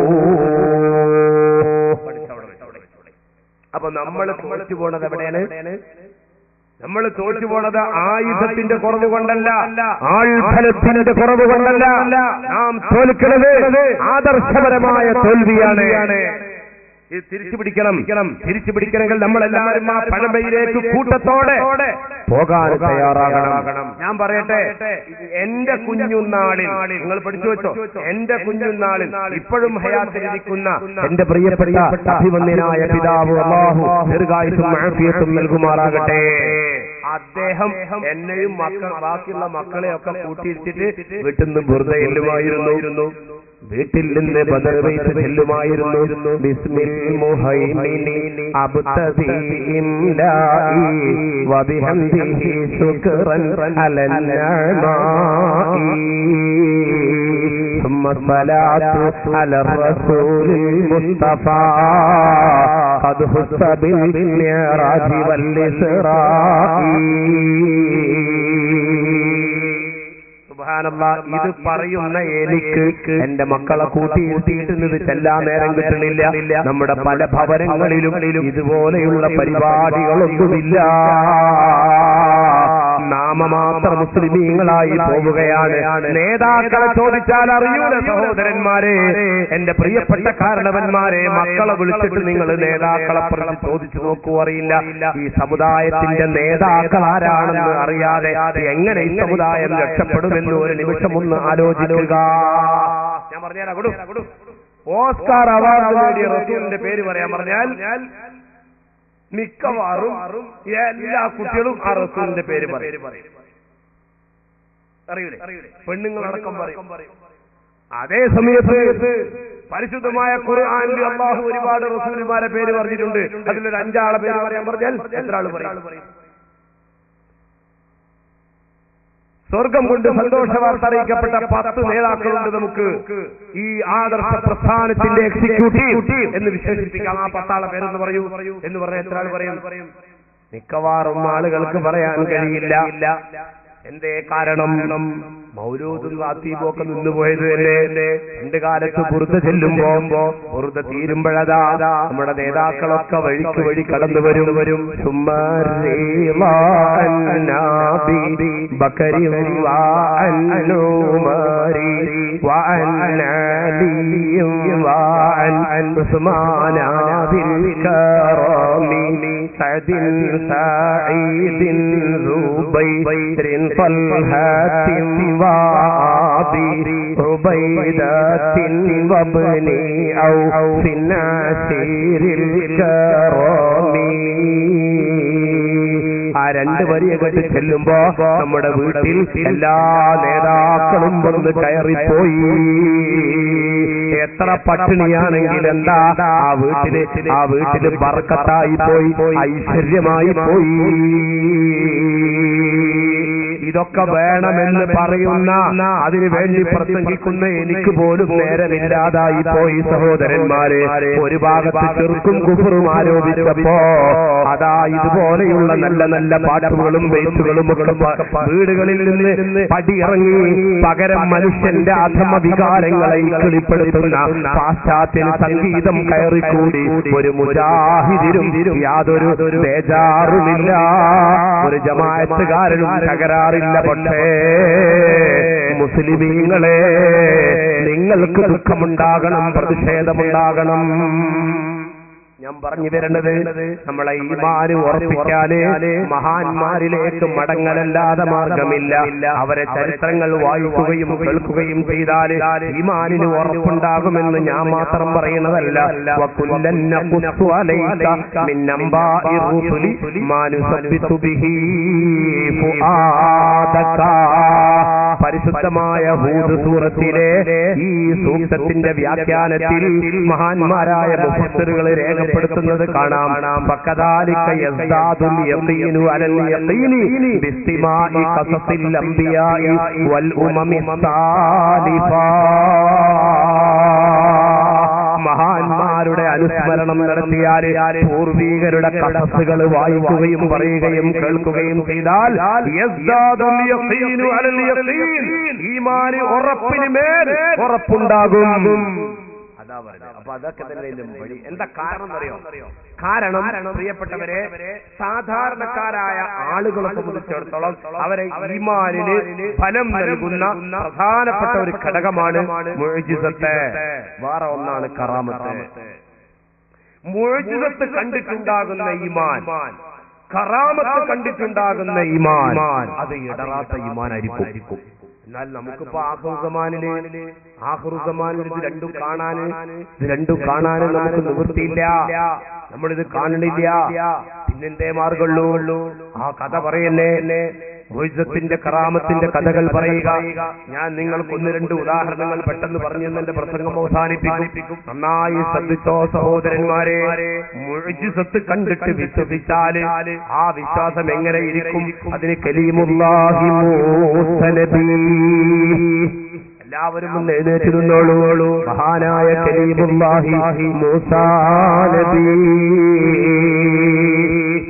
അപ്പൊ നമ്മൾ തോറ്റു പോണത് എവിടെയാണ്? നമ്മൾ തോറ്റു പോണത് ആയുധത്തിന്റെ കുറവ് കൊണ്ടല്ല, ആൾഫലത്തിന്റെ കുറവ് കൊണ്ടല്ല. നാം തോൽക്കുന്നത് ആദർശപരമായ തോൽവിയാണ്. ഇത് തിരിച്ചു പിടിക്കണമെങ്കിൽ നമ്മളെല്ലാവരും ആ പഴമയിലേക്ക് കൂട്ടത്തോടെ പോകാൻ തയ്യാറാകണം. ഞാൻ പറയട്ടെ, എന്റെ കുഞ്ഞുനാളിൽ നിങ്ങൾ പഠിച്ചു വെച്ചോ, എന്റെ കുഞ്ഞുനാളിൽ ഇപ്പോഴും ഹയാത്തിലിരിക്കുന്ന എന്റെ പ്രിയപ്പെട്ട അഭിമന്യനായ പിതാവ് അല്ലാഹു ദീർഘായുസ്സും ആഫിയത്തും നൽകുമാറാകട്ടെ, അദ്ദേഹം എന്നെയും ബാക്കിയുള്ള മക്കളെയൊക്കെ കൂട്ടിയിട്ടിട്ട് വീട്ടിൽ നിന്ന് വെറുതെ ചെല്ലുമായിരുന്നു. വീട്ടിൽ നിന്ന് ബദർ വൈത്ത് ചെല്ലുമായിരുന്നു. ബിസ്മിൽ മുഹൈമിനി അബ്തദി ഇംലാഇ വബിഹംദിഹി ശുക്റൻ അലൻ നഅമായി ثم الصلاة على الرسول المصطفى قد خص بالمعراج والإسراء. ഇത് പറയുന്ന എനിക്ക് എന്റെ മക്കളെ കൂട്ടിയിരുത്തിയിട്ട് ഇത് ചെല്ലാൻ നേരം കിട്ടുന്നില്ല. നമ്മുടെ പല ഭവനങ്ങളിലും ഇതുപോലെയുള്ള പരിപാടികളൊന്നുമില്ല. നാമമാത്ര മുസ്ലിമീങ്ങളായി പോവുകയാണ്. നേതാക്കളെ ചോദിച്ചാൽ അറിയൂല സഹോദരന്മാരെ, എന്റെ പ്രിയപ്പെട്ട കാരണവന്മാരെ, മക്കളെ വിളിച്ചിട്ട് നിങ്ങൾ നേതാക്കളെ പ്രതി ചോദിച്ചു നോക്കൂ, അറിയില്ല. ഈ സമുദായത്തിന്റെ നേതാക്കൾ ആരാണെന്ന് അറിയാതെ എങ്ങനെ ഈ സമുദായം രക്ഷപ്പെടുമെന്ന് ഒരു നിമിഷം ഒന്ന് ആലോചിക്കുക. ഞാൻ പറഞ്ഞാൽ ഓസ്കാർ അവാർഡ് നേടിയ റസൂലിന്റെ പേര് പറയാൻ പറഞ്ഞാൽ മിക്കവാറും എല്ലാ കുട്ടികളും ആ റസൂലിന്റെ പേര് പറയും. അറിയൂലേ? പെണ്ണുങ്ങളടക്കം പറയും. അതേ സമയത്ത് പരിശുദ്ധമായ ഖുർആനിൽ അല്ലാഹു ഒരുപാട് റസൂലുമാരെ പേര് പറഞ്ഞിട്ടുണ്ട്. അതിലൊരു 5 ആളെ പേര് പറയാൻ പറഞ്ഞാൽ എത്ര ആള് പറയും? സ്വർഗം കൊണ്ട് സന്തോഷവാർത്ത അറിയിക്കപ്പെട്ട 10 നേതാക്കളുണ്ട് നമുക്ക്. ഈ ആദർശ പ്രസ്ഥാനത്തിന്റെ എക്സിക്യൂട്ടീവ് എന്ന് വിശേഷിപ്പിക്കാം. ആ 10 ആളെ പേരെന്ന് പറയൂ എന്ന് പറഞ്ഞാൽ എത്ര ആൾ പറയും? മിക്കവാറും ആളുകൾക്ക് പറയാൻ കഴിയില്ല. എന്തേ കാരണം? മൗലൂദും ഖാത്തീബൊക്കെ നിന്നുപോയത് തന്നെ. പണ്ട് കാലത്ത് ബുർദ ചെല്ലുമ്പോ ബുർദ തീരുമ്പോഴതാ നമ്മുടെ നേതാക്കളൊക്കെ വഴി കടന്നു വരും. عبيدات وابني أو في النسير الكرام. ആ 2 വരിയകത്ത് ചെല്ലുമ്പോ നമ്മുടെ വീട്ടിൽ എല്ലാ നേതാക്കളും വന്ന് കയറിപ്പോയി. എത്ര പട്ടിണിയാണെങ്കിൽ എന്താ, ആ വീട്ടില് ബർക്കത്തായി പോയി, ഐശ്വര്യമായി പോയി. ഇതൊക്കെ വേണമെന്ന് പറയുന്ന, അതിനു വേണ്ടി പ്രസംഗിക്കുന്ന എനിക്ക് പോലും നേരമില്ലാതായി പോയി സഹോദരന്മാരെ. ഒരു ഭാഗത്ത് ചെറുക്കും കുഫറും ആരോപിച്ചപ്പോ അതാ ഇതുപോലെയുള്ള നല്ല നല്ല പാട്ടുകളും വെയ്ത്തുകളും ഒക്കെ വീടുകളിൽ നിന്ന് പടിയിറങ്ങി പകരം മനുഷ്യന്റെ അധമ വികാരങ്ങളെ കിളിപ്പെടുത്തുന്ന പാശ്ചാത്യ സംഗീതം കയറിക്കൂടി ഒരു മുജാഹിദിനും യാതൊരു ബേജാറുമില്ല, ഒരു ജമാഅത്തുകാരനും തകരാറില്ല. പക്ഷേ മുസ്ലിമീങ്ങളെ, നിങ്ങൾക്ക് ദുഃഖമുണ്ടാകണം, പ്രതിഷേധമുണ്ടാകണം. ഞാൻ പറഞ്ഞു വരുന്നത്, നമ്മളെ ഈമാന് ഉറപ്പിക്കാന് മഹാന്മാരിലേക്ക് മടങ്ങലല്ലാതെ മാർഗമില്ല. അവരെ ചരിത്രങ്ങൾ വായിക്കുകയും കേൾക്കുകയും ചെയ്താൽ ഈമാനിന് ഉറപ്പുണ്ടാകുമെന്ന് ഞാൻ മാത്രം പറയുന്നതല്ല. പരിശുദ്ധമായ ഹൂദ് സൂറത്തിലെ ഈ സൂക്തത്തിന്റെ വ്യാഖ്യാനത്തിൽ മഹാന്മാരായ മുഫസ്സിറുകൾ രേഖപ്പെടുത്തുന്നത് കാണാം. ഫകദാലിക യസ്ദാദുൽ യഖീനു അലൽ യഖീനി ബിസ്തിമാഇ ഖസസിൽ അംബിയാഇ വൽ ഉമമി സാലിഫാ. മഹാന്മാരുടെ അനുസ്മരണം നടത്തിയാൽ, പൂർവീകരുടെ കഥസുകൾ വായിക്കുകയും പറയുകയും കേൾക്കുകയും ചെയ്താൽ യസ്ദാദുൽ യഖീനു അലൽ യഖീൻ, ഈമാൻ ഉറപ്പിന് മേൽ ഉറപ്പുണ്ടാകും. അപ്പൊ അതൊക്കെ തന്നെ വഴി. എന്താ കാരണം അറിയോ? കാരണം പ്രിയപ്പെട്ടവരെ, സാധാരണക്കാരായ ആളുകളെ സംബന്ധിച്ചിടത്തോളം അവരെ ഈമാനിന് ഫലം നൽകുന്ന പ്രധാനപ്പെട്ട ഒരു ഘടകമാണ് മുഅ്ജിസത്ത്. വേറെ ഒന്നാണ് കറാമത്ത്. മുഅ്ജിസത്ത് കണ്ടിട്ടുണ്ടാകുന്ന ഈമാൻ, കറാമത്ത് കണ്ടിട്ടുണ്ടാകുന്ന ഈമാൻ, അത് ഇടറാത്ത ഈമാനായിരിക്കും. എന്നാൽ നമുക്കിപ്പോ ആഹുറുസമാനില് ഇത് രണ്ടും കാണാന് നമുക്ക് നിവൃത്തിയില്ല. നമ്മളിത് കാണണില്ല. പിന്നെന്തേ മാർഗമുള്ളൂ? ആ കഥ പറയല്ലേ, മുഅ്ജിസത്തിന്റെ കറാമത്തിന്റെ കഥകൾ പറയുക. ഞാൻ നിങ്ങൾക്ക് 1-2 ഉദാഹരണങ്ങൾ പെട്ടെന്ന് പറഞ്ഞു എന്റെ പ്രസംഗം അവസാനിപ്പിക്കും. നന്നായി ശ്രദ്ധിച്ചോ സഹോദരന്മാരെ. മുഅ്ജിസത്ത് കണ്ടിട്ട് വിശ്വസിച്ചാല് ആ വിശ്വാസം എങ്ങനെ ഇരിക്കും? അതിന് കലീമുല്ലാഹി മൂസ നബി. എല്ലാവരും ഒന്ന് എഴുന്നേറ്റ് നിന്നോളൂ. മഹാനായ കലീമുല്ലാഹി മൂസാ നബി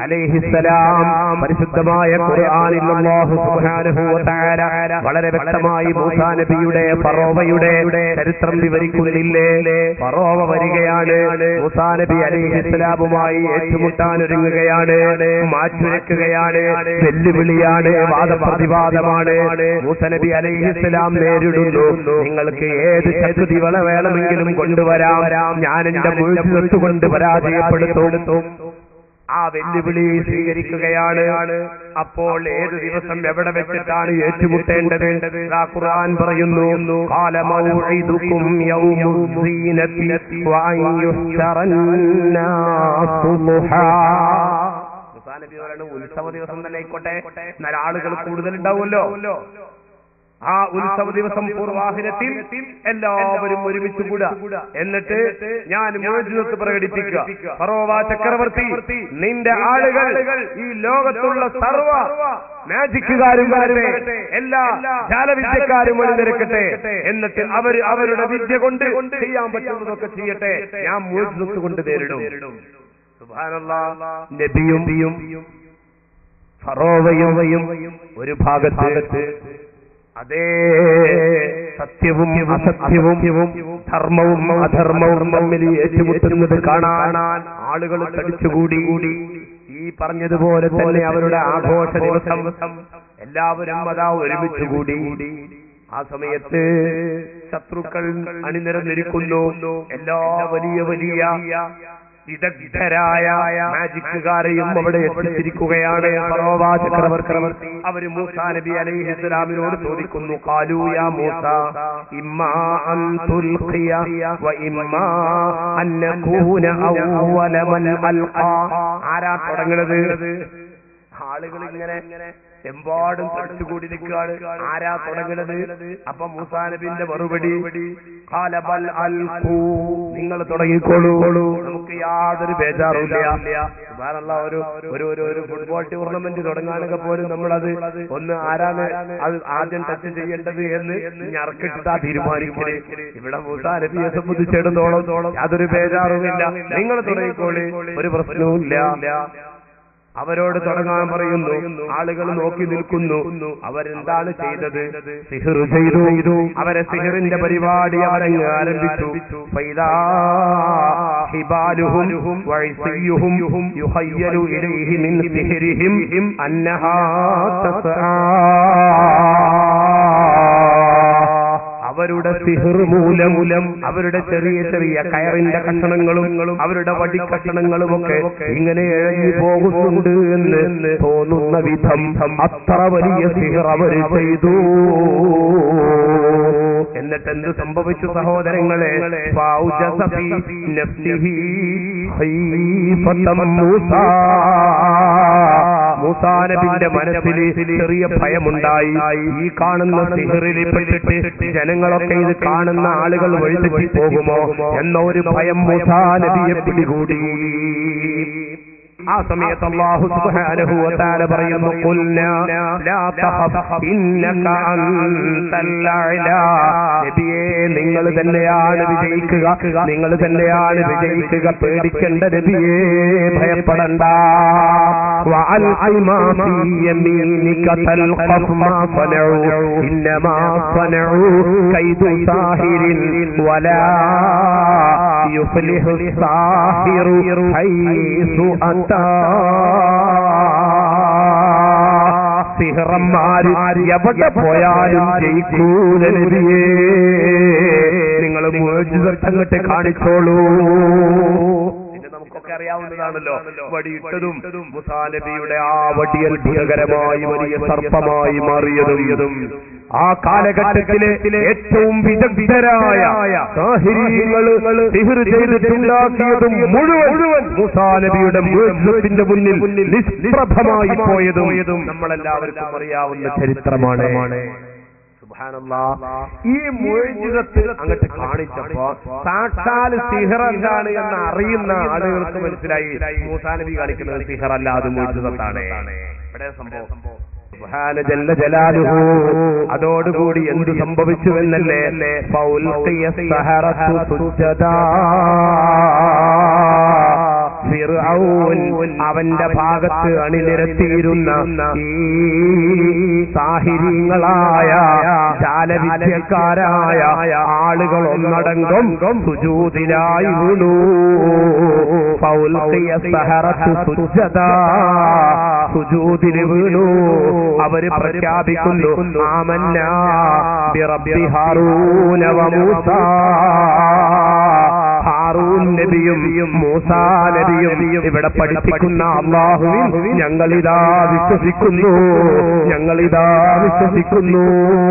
അലൈഹിസ്സലാം പരിശുദ്ധമായ ഖുർആനിൽ അല്ലാഹു സുബ്ഹാനഹു വ തആല വളരെ വ്യക്തമായി മൂസാ നബിയുടെ ഫറോവയുടെ ചരിത്രം വിവരിക്കുന്നില്ലേ. ഫറോവ വരികയാണ്, മൂസാ നബി അലൈഹിസ്സലാമുമായി ഏറ്റുമുട്ടാൻ ഒരുങ്ങുകയാണ്, മാറ്റുരയ്ക്കുകയാണ്, വെല്ലുവിളിയാണ്, വാദപ്രതിവാദമാണ്. മൂസാ നബി അലൈഹിസ്സലാം നേരിടുന്നു, നിങ്ങൾക്ക് ഏത് ശക്തി വേണമെങ്കിലും കൊണ്ടുവരാം, ഞാൻ എന്റെ മുഴുവൻ കൊണ്ട് പരാജയപ്പെടുത്തും. ആ വെല്ലുവിളി സ്വീകരിക്കുകയാണ്. അപ്പോൾ ഏത് ദിവസം എവിടെ വെച്ചിട്ടാണ് ഏറ്റുമുട്ടേണ്ടത്? ഖുർആൻ പറയുന്നു, ഖാല മൗഇദുകും യൗമുസ്സീനതി വഅൻ യുഹ്ശറന്നാസു ദുഹാ. മൂസാ നബി പറയുന്നു, ഉത്സവ ദിവസം തന്നെ ആയിക്കോട്ടെ, എന്നാൽ ആളുകൾ കൂടുതൽ ഉണ്ടാവുമല്ലോ. ആ ഉത്സവ ദിവസം പൂർവാഹിനത്തിൽ എല്ലാവരും ഒരുമിച്ച് കൂടുക, എന്നിട്ട് ഞാൻ മുഅ്ജിസത്ത് പ്രകടിപ്പിക്കുക. ഫറോവ ചക്രവർത്തി, നിന്റെ ആളുകൾ ഈ ലോകത്തുള്ള സർവ്വ മാജിക്കുകാരും വരട്ടെ, എല്ലാ ജാലവിദ്യക്കാരും അണിനിരക്കട്ടെ, എന്നിട്ട് അവരുടെ വിദ്യ കൊണ്ട് ചെയ്യാൻ പറ്റുന്നതൊക്കെ ചെയ്യട്ടെ, ഞാൻ മുഅ്ജിസത്ത് കൊണ്ട് നേരിടും. സുബ്ഹാനല്ലാഹ്. നബിയും ഫറോവയും ഒരു ഭാഗത്ത് അതേ സത്യവും അസത്യവും ധർമ്മവും അധർമ്മവും തമ്മിൽ ഏറ്റുമുട്ടുന്നത് കാണാൻ ആളുകൾ തടിച്ചുകൂടി. ഈ പറഞ്ഞതുപോലെ തന്നെ അവരുടെ ആഘോഷ ദിവസം എല്ലാവരും അതാ ഒരുമിച്ചുകൂടി. ആ സമയത്ത് ശത്രുക്കൾ അണിനിരന്നിരിക്കുന്നു. എല്ലാ വലിയ വലിയ വിദഗ്ധരായ മാജിക്കുകാരെയും അവിടെ എത്തിച്ചിരിക്കുകയാണ്. ഫറോവ ചക്രവർത്തി അവര് മൂസാ നബി അലൈഹിസ്സലാമിനോട് ചോദിക്കുന്നു, ഖാലൂ യാ മൂസാ ഇമ്മാ അൻ തുൽഖിയ വ ഇമ്മാ അൻ നകൂന അവ്വല മൻ അൽഖാ. ആരാ തുടങ്ങുന്നത്? ആളുകൾ ഇങ്ങനെ എമ്പാടും തടിച്ചുകൂടി നിൽക്കുകയാണ്. ആരാ തുടങ്ങുന്നത്? അപ്പൊ മൂസാ നബിന്റെ മറുപടി, ഖാല ബൽ അൽഖൂ, നിങ്ങൾ തുടങ്ങിക്കോളൂ, നമുക്ക് യാതൊരു ബേജാറുമില്ല. സുബ്ഹാനല്ലാഹ്. ഒരു ഫുട്ബോൾ ടൂർണമെന്റ് തുടങ്ങാനൊക്കെ പോലും നമ്മളത് ഒന്ന് ആരാണ് അത് ആദ്യം ടച്ച് ചെയ്യേണ്ടത് എന്ന് ഞറക്കിട്ടാ തീരുമാനിക്കല്. ഇവിടെ മൂസാ നബിയെ സംബന്ധിച്ചിടത്തോളം യാതൊരു ബേജാറുമില്ല, നിങ്ങൾ തുടങ്ങിക്കോളൂ, ഒരു പ്രശ്നവുമില്ല. അവരോട് തുടങ്ങാൻ പറയുന്നു. ആളുകൾ നോക്കി നിൽക്കുന്നു. അവരെന്താണ് ചെയ്തത്? സിഹർ ചെയ്തു. അവരെ സിഹറിന്റെ പരിപാടി അവരങ്ങ് ആരംഭിച്ചു. ഫൈദാ ഹിബാലുഹും വഇസിയുഹും യുഖയ്യലു ഇലൈഹി മിൻ സിഹ്രിഹിം അന്നഹാ തസ്ആ. അവരുടെ സിഹർ മൂലം അവരുടെ ചെറിയ ചെറിയ കയറിന്റെ കഷണങ്ങളും അവരുടെ വടി കഷണങ്ങളുമൊക്കെ ഇങ്ങനെ ഇഴഞ്ഞു പോകുന്നുണ്ട് എന്ന് തോന്നുന്ന വിധം അത്ര വലിയ സിഹർ അവർ ചെയ്തു. എന്നിട്ട് എന്ത് സംഭവിച്ചു സഹോദരങ്ങളെ? മൂസാ നബിന്റെ മനസ്സിൽ ചെറിയ ഭയമുണ്ടായി. ഈ കാണുന്ന സിഹറിൽ പെട്ടിട്ട് ജനങ്ങളൊക്കെ ഇത് കാണുന്ന ആളുകൾ വഴിതെറ്റി പോകുമോ എന്ന ഒരു ഭയം മൂസാ നബിയെ പിടികൂടി. ആ സമയത്ത് അല്ലാഹു സുബ്ഹാനഹു വ തആല പറയുന്നു, ഖുൽനാ ലാ തഖഫ് ഇന്നക അൻതൽ അഅ്ലാ. നബിയേ, നിങ്ങൾ തന്നെയാണ് വിജയിക്കുക, നിങ്ങൾ തന്നെയാണ് വിജയിക്കുക, പേടിക്കേണ്ട നബിയേ, ഭയപ്പെടണ്ട. വഅൽഖി മാ ഫീ യമീനിക തൽഖഫ് മാ സനഉ ഇന്നമാ സനഉ കൈദു സാഹിരിൻ വലാ യുഫ്ലിഹു സാഹിറു ഹൈസു അതാ. സിഹറന്മാര് എവിടെ പോയാലും ജയിക്കൂല നബിയേ, നിങ്ങൾ മുഅ്ജിസത്തങ്ങട്ട് കാണിച്ചോളൂ. നമുക്കൊക്കെ അറിയാവുന്നതാണല്ലോ, വടിയിട്ടതും മൂസാ നബിയുടെ ആ വടി അത്ഭുതകരമായി വലിയ സർപ്പമായി മാറിയതും ആ കാലഘട്ടത്തിലെ ഏറ്റവും വിദഗ്ധരായ സിഹർ ചെയ്തിട്ടുണ്ടാക്കിയതും മുഴുവൻ മൂസാ നബിയുടെ മുഅ്ജിസത്തിന്റെ മുന്നിൽ നിഷ്പ്രഭമായി പോയതും നമ്മളെല്ലാവർക്കും അറിയാവുന്ന ചരിത്രമാണ്. ഈ മുഅ്ജിസത്ത് അങ്ങോട്ട് കാണിച്ചപ്പോ സാക്ഷാൽ സിഹർ എന്താണ് എന്ന് അറിയുന്ന ആളുകൾക്ക് മനസ്സിലായി, മൂസാ നബി കാണിക്കുന്നത് സിഹർ അല്ല, അത് മുഅ്ജിസത്താണ്. ഇവിടെ സംഭവം സുബ്ഹാന ജല്ല ജലാലുഹു. അതോടുകൂടി എന്ത് സംഭവിച്ചു എന്നല്ലേ? ഫൗൽഖിയ സഹറത്തു സുജ്ജദാ. ഫിർഔൻ അവന്റെ ഭാഗത്ത് അണിനിരത്തിയിരുന്ന ഈ സാഹിര്യങ്ങളായ ജാലവിദ്യക്കാരായ ആളുകൾ ഒന്നടങ്കം സുജൂദിലായി വീണു. ഫൗൽഖിയ സഹറത്തു സുജ്ജദാ, സുജൂദിൽ വീണു. അവര് പ്രഖ്യാപിക്കുന്നു ആമന്നാ ബിറബ്ബി ഹാറൂന വമൂസ. ഹാറൂൻ നബിയും മൂസാ നബിയും ഇവിടെ പഠിപ്പിക്കുന്ന അല്ലാഹുവിൽ ഞങ്ങളിതാ വിശ്വസിക്കുന്നു, ഞങ്ങളിതാ വിശ്വസിക്കുന്നു.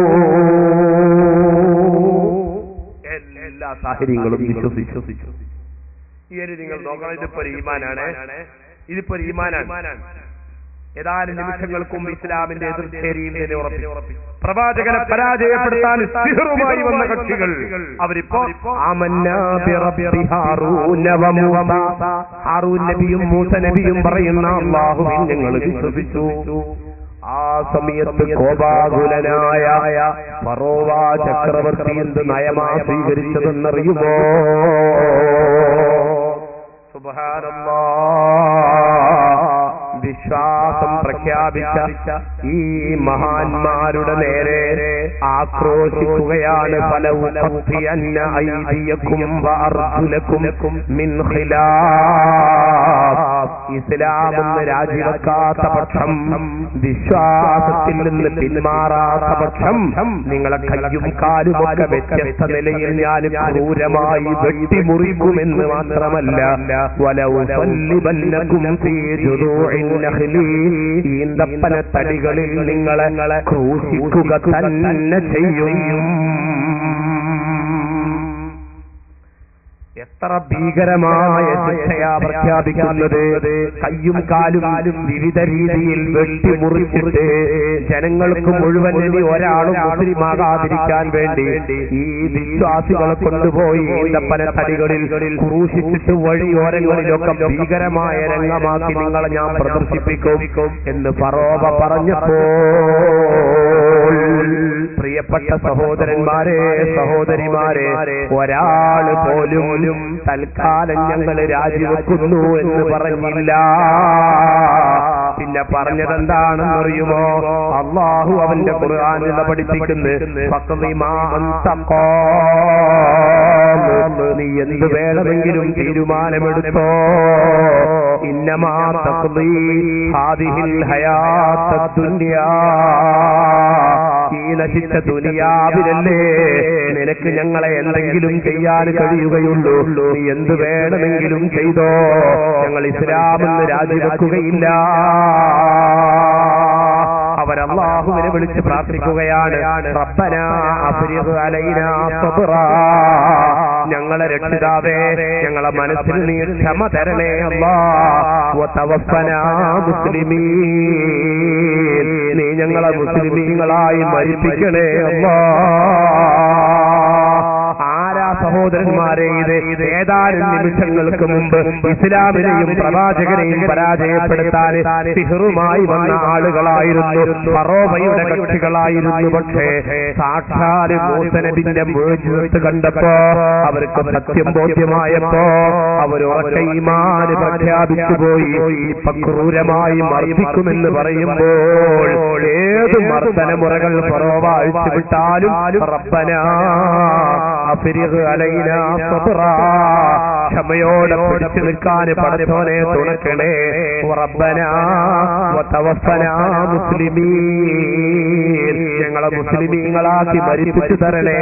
എല്ലാ സാഹചര്യങ്ങളും വിശ്വസിച്ചു. ഈ നിങ്ങൾ നോക്കണം, ഇതിപ്പോ ഈമാനാണ്, ഇതിപ്പോ ഈമാനാണ്. ഏതാനും നിമിഷങ്ങൾക്കും ഇസ്ലാമിന്റെ എതിർച്ചേരിയിൽ തന്നെ ഉറപ്പിച്ചു. പ്രവാചകനെ പരാജയപ്പെടുത്താൻ സിഹറുമായി വന്ന കക്ഷികൾ അവരിപ്പോ ആമന്നാ ബിറബ്ബി ഹാറൂന വമൂസ, ഹാറൂൻ നബിയും മൂസ നബിയും പറയുന്ന അല്ലാഹുവിൽ ഞങ്ങൾ വിശ്വസിച്ചു. ആ സമയത്ത് കോപാകുലനായ ഫറോവ ചക്രവർത്തി എന്ത് നയമാ സ്വീകരിച്ചതെന്നറിയുമോ? സുബ്ഹാനല്ലാഹ്, വിശ്വാസം പ്രഖ്യാപിച്ച ഈ മഹാന്മാരുടെ നേരെ ആക്രോശിക്കുകയാണ്. ഫലൗഖത്തിയന്ന ഐദിയകും വഅർജുലകും മിൻ ഖിലാഫ്. ഇസ്ലാം എന്ന് രാജിവെക്കാത്ത പക്ഷം, വിശ്വാസത്തിൽ നിന്ന് പിന്മാറാത്ത പക്ഷം നിങ്ങളെ കയ്യും കാലുമൊക്കെ വ്യത്യസ്ത നിലയിൽ ഞാൻ ക്രൂരമായി വെട്ടിമുറിക്കുമെന്ന് മാത്രമല്ല, വലൗസല്ലിബന്നകും ഫീ ജുദൂഇൻ നഖ്ലി, ഈന്തപ്പന തടികളിൽ നിങ്ങളെ ക്രൂശിക്കുക തന്നെ ചെയ്യും. എത്ര ഭീകരമായ ശിക്ഷയാ പ്രഖ്യാപിക്കുന്നത്! കയ്യും കാലും വിവിധ രീതിയിൽ വെട്ടിമുറിച്ചിട്ട് ജനങ്ങൾക്ക് മുഴുവൻ ഇനി ഒരാളും മുസ്ലിമാകാതിരിക്കാൻ വേണ്ടി ഈ വിശ്വാസികളെ കൊണ്ടുപോയി ഈന്തപ്പന തടികളിൽ ക്രൂശിച്ചിട്ട് വഴിയോരങ്ങളിലൊക്കെ ഭീകരമായ രംഗമാക്കി നിങ്ങളെ ഞാൻ പ്രദർശിപ്പിക്കും എന്ന് ഫറോവ പറഞ്ഞപ്പോൾ, പ്രിയപ്പെട്ട സഹോദരന്മാരെ, സഹോദരിമാരെ, ഒരാൾ പോലും തൽക്കാലം ഞങ്ങൾ രാജിവെക്കുന്നു എന്ന് പറഞ്ഞില്ല. പിന്നെ പറഞ്ഞതെന്താണെന്നറിയുമോ? അല്ലാഹു അവന്റെ ഖുർആനിൽ പഠിപ്പിക്കുന്നു, നീ എന്ത് വേണമെങ്കിലും തീരുമാനമെടുത്തോ, ഇന്നമാ തഖ്ദീ ഹാദിഹിൽ ഹയാത്തദ് ദുനിയാ, ഈ നശിച്ച ദുനിയാവിലല്ലേ നിനക്ക് ഞങ്ങളെ എന്തെങ്കിലും ചെയ്യാൻ കഴിയുകയുള്ളൂ. നീ എന്ത് വേണമെങ്കിലും ചെയ്തോ, ഞങ്ങൾ ഇസ്ലാമെന്ന് രാജിവെക്കുകയില്ല. അവരല്ലാഹുവിനെ വിളിച്ച് പ്രാർത്ഥിക്കുകയാണ്, റബ്ബനാ അഫ്രിഗ് അലൈനാ സബ്റാ, ഞങ്ങളെ രക്ഷിതാവേ, ഞങ്ങളെ മനസ്സിൽ നീ ക്ഷമ തരണേ അല്ലാഹ്, വതവഫനാ മുസ്ലിമീൻ, നീ ഞങ്ങളെ മുസ്ലിമീങ്ങളായി മരിപ്പിക്കണേ അല്ലാഹ്. ആരാ സഹോദരന്മാരെ ഇത്? ഏതാനും നിമിഷങ്ങൾക്ക് മുമ്പ് ഇസ്ലാമിനെയും പ്രവാചകനെയും പരാജയപ്പെടുത്താൻ സിഹറുമായി വന്ന ആളുകളായിരുന്നു, ഫറോവയുടെ കക്ഷികളായിരുന്നു. പക്ഷേ സാക്ഷാൽ മൂസ നബിയുടെ മുഅ്ജിസത്ത് കണ്ടപ്പോ, അവർക്ക് സത്യം ബോധ്യമായപ്പോ അവർ ഉറക്കെ ഈമാൻ പ്രഖ്യാപിച്ചു പോയി. ഇപ്പൊ ക്രൂരമായി മർദ്ദിക്കുമെന്ന് പറയുമ്പോൾ ഏത് മർദ്ദനമുറകൾ ഫറോവ അഴിച്ചുവിട്ടാലും റബ്ബനാ അഫ്രിഗ് അലൈനാ സബ്റാ, ക്ഷമയോടെ പിടിച്ചു നിൽക്കാൻ പടച്ചോനെ തുണക്കണേ. റബ്ബനാ വതവഫനാ മുസ്ലിമീൻ, ഞങ്ങളെ മുസ്ലിമീങ്ങളാക്കി മരിപ്പിച്ചു തരണേ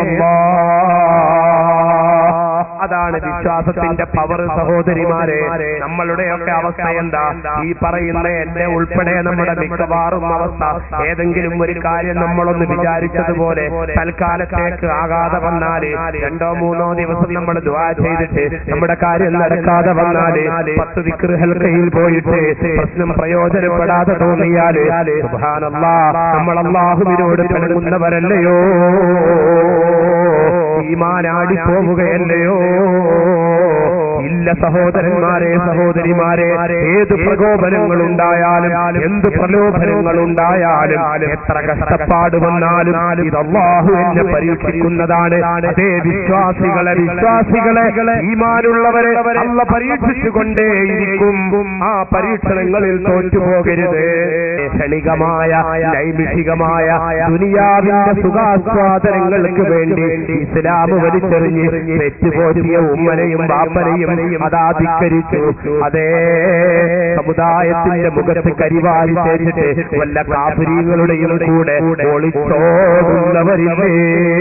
അല്ലാഹ്. അതാണ് വിശ്വാസത്തിന്റെ പവർ സഹോദരിമാരെ. നമ്മളുടെയൊക്കെ അവസ്ഥ എന്താ? ഈ പറയുന്ന എന്റെ ഉൾപ്പെടെ നമ്മുടെ മിക്കവാറും അവസ്ഥ, ഏതെങ്കിലും ഒരു കാര്യം നമ്മളൊന്ന് വിചാരിച്ചതുപോലെ തൽക്കാലത്തേക്ക് ആകാതെ വന്നാല്, 2-3 ദിവസം നമ്മൾ ദുആ ചെയ്തിട്ട് നമ്മുടെ കാര്യം നടക്കാതെ വന്നാല്, 10 ദിക്ർ ഹൽഖയിൽ പോയിട്ട് പ്രശ്നം പ്രയോജനപ്പെടാതെ തോന്നിയാല്, സുബ്ഹാനല്ലാഹ്, നമ്മൾ അല്ലാഹുവിനോട് പിണങ്ങുന്നവരല്ലയോ? ഈമാൻ ആടിപ്പോവുകയല്ലയോ? ഇല്ല സഹോദരന്മാരെ, സഹോദരിമാരെ, ഏത് പ്രകോപനങ്ങളുണ്ടായാലും എന്ത് പ്രലോഭനങ്ങളുണ്ടായാലും എത്ര കഷ്ടപ്പാട് വന്നാലും ഇത് അല്ലാഹു എന്നെ പരീക്ഷിക്കുന്നതാണ്. അതേ വിശ്വാസികളെ ഈമാനുള്ളവരെ അല്ലാഹു പരീക്ഷിച്ചുകൊണ്ടേയിരിക്കും. ആ പരീക്ഷണങ്ങളിൽ തോറ്റുപോകരുത്. ക്ഷണികമായ നൈമിഷികമായ ദുനിയാവിന്റെ സുഖാസ്വാദനങ്ങൾക്ക് വേണ്ടി ഇസ്ലാം വലിച്ചെറിഞ്ഞ് തെറ്റുപോറ്റിയ ഉമ്മനെയും ബാപ്പനെയും അതാധിക്കരിച്ചു. അതേ സമുദായത്തിന്റെ മുഖത്ത് കരിവാരി തേച്ചിട്ട് വല്ല കാഫിരീങ്ങളുടെയും കൂടെ ഒളിച്ചോടുന്നവരില്ലേ?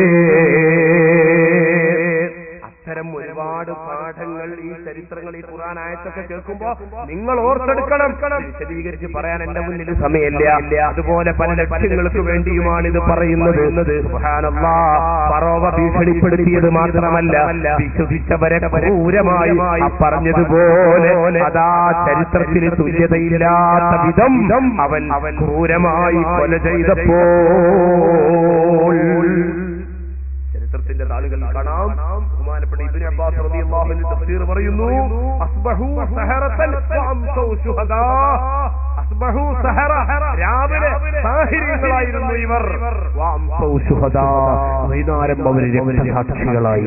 അത്തരം ഒരുപാട് പാഠങ്ങൾ ഈ ചരിത്രങ്ങൾ ഈ ഖുർആൻ ആയത്തൊക്കെ കേൾക്കുമ്പോ നിങ്ങൾ ഓർത്തെടുക്കണം. വിശദീകരിച്ച് പറയാൻ എന്റെ മുന്നിൽ സമയമില്ല. അതുപോലെ പല ലക്ഷ്യങ്ങൾക്ക് വേണ്ടിയുമാണ് ഇത് പറയുന്നത്. സുബ്ഹാനല്ലാഹ്, ഫറോവ ഭീഷണിപ്പെടുത്തിയത് മാത്രമല്ല, വിശ്വസിച്ചവരെ ക്രൂരമായി പറഞ്ഞതുപോലെ അതാ ചരിത്രത്തിൽ തുല്യതയില്ലാത്ത വിധം അവൻ ക്രൂരമായി കൊല ചെയ്തപ്പോൾ ചരിത്രത്തിന്റെ താളുകൾ കാണാം. ബഹുമാനപ്പെട്ട ഇബ്നു അബ്ബാസ് റളിയല്ലാഹു അൻഹു തഫ്സീർ പറയുന്നു, അസ്ബഹു സഹറതൻ വഅംസൗ ശുഹദാ. അസ്ബഹു സഹറ, രാവിലെ സാഹിര്യങ്ങളായിരുന്നു ഇവർ. വഅംസൗ ശുഹദാ, വൈകുന്നേരം അവർ രക്തസാക്ഷികളായി.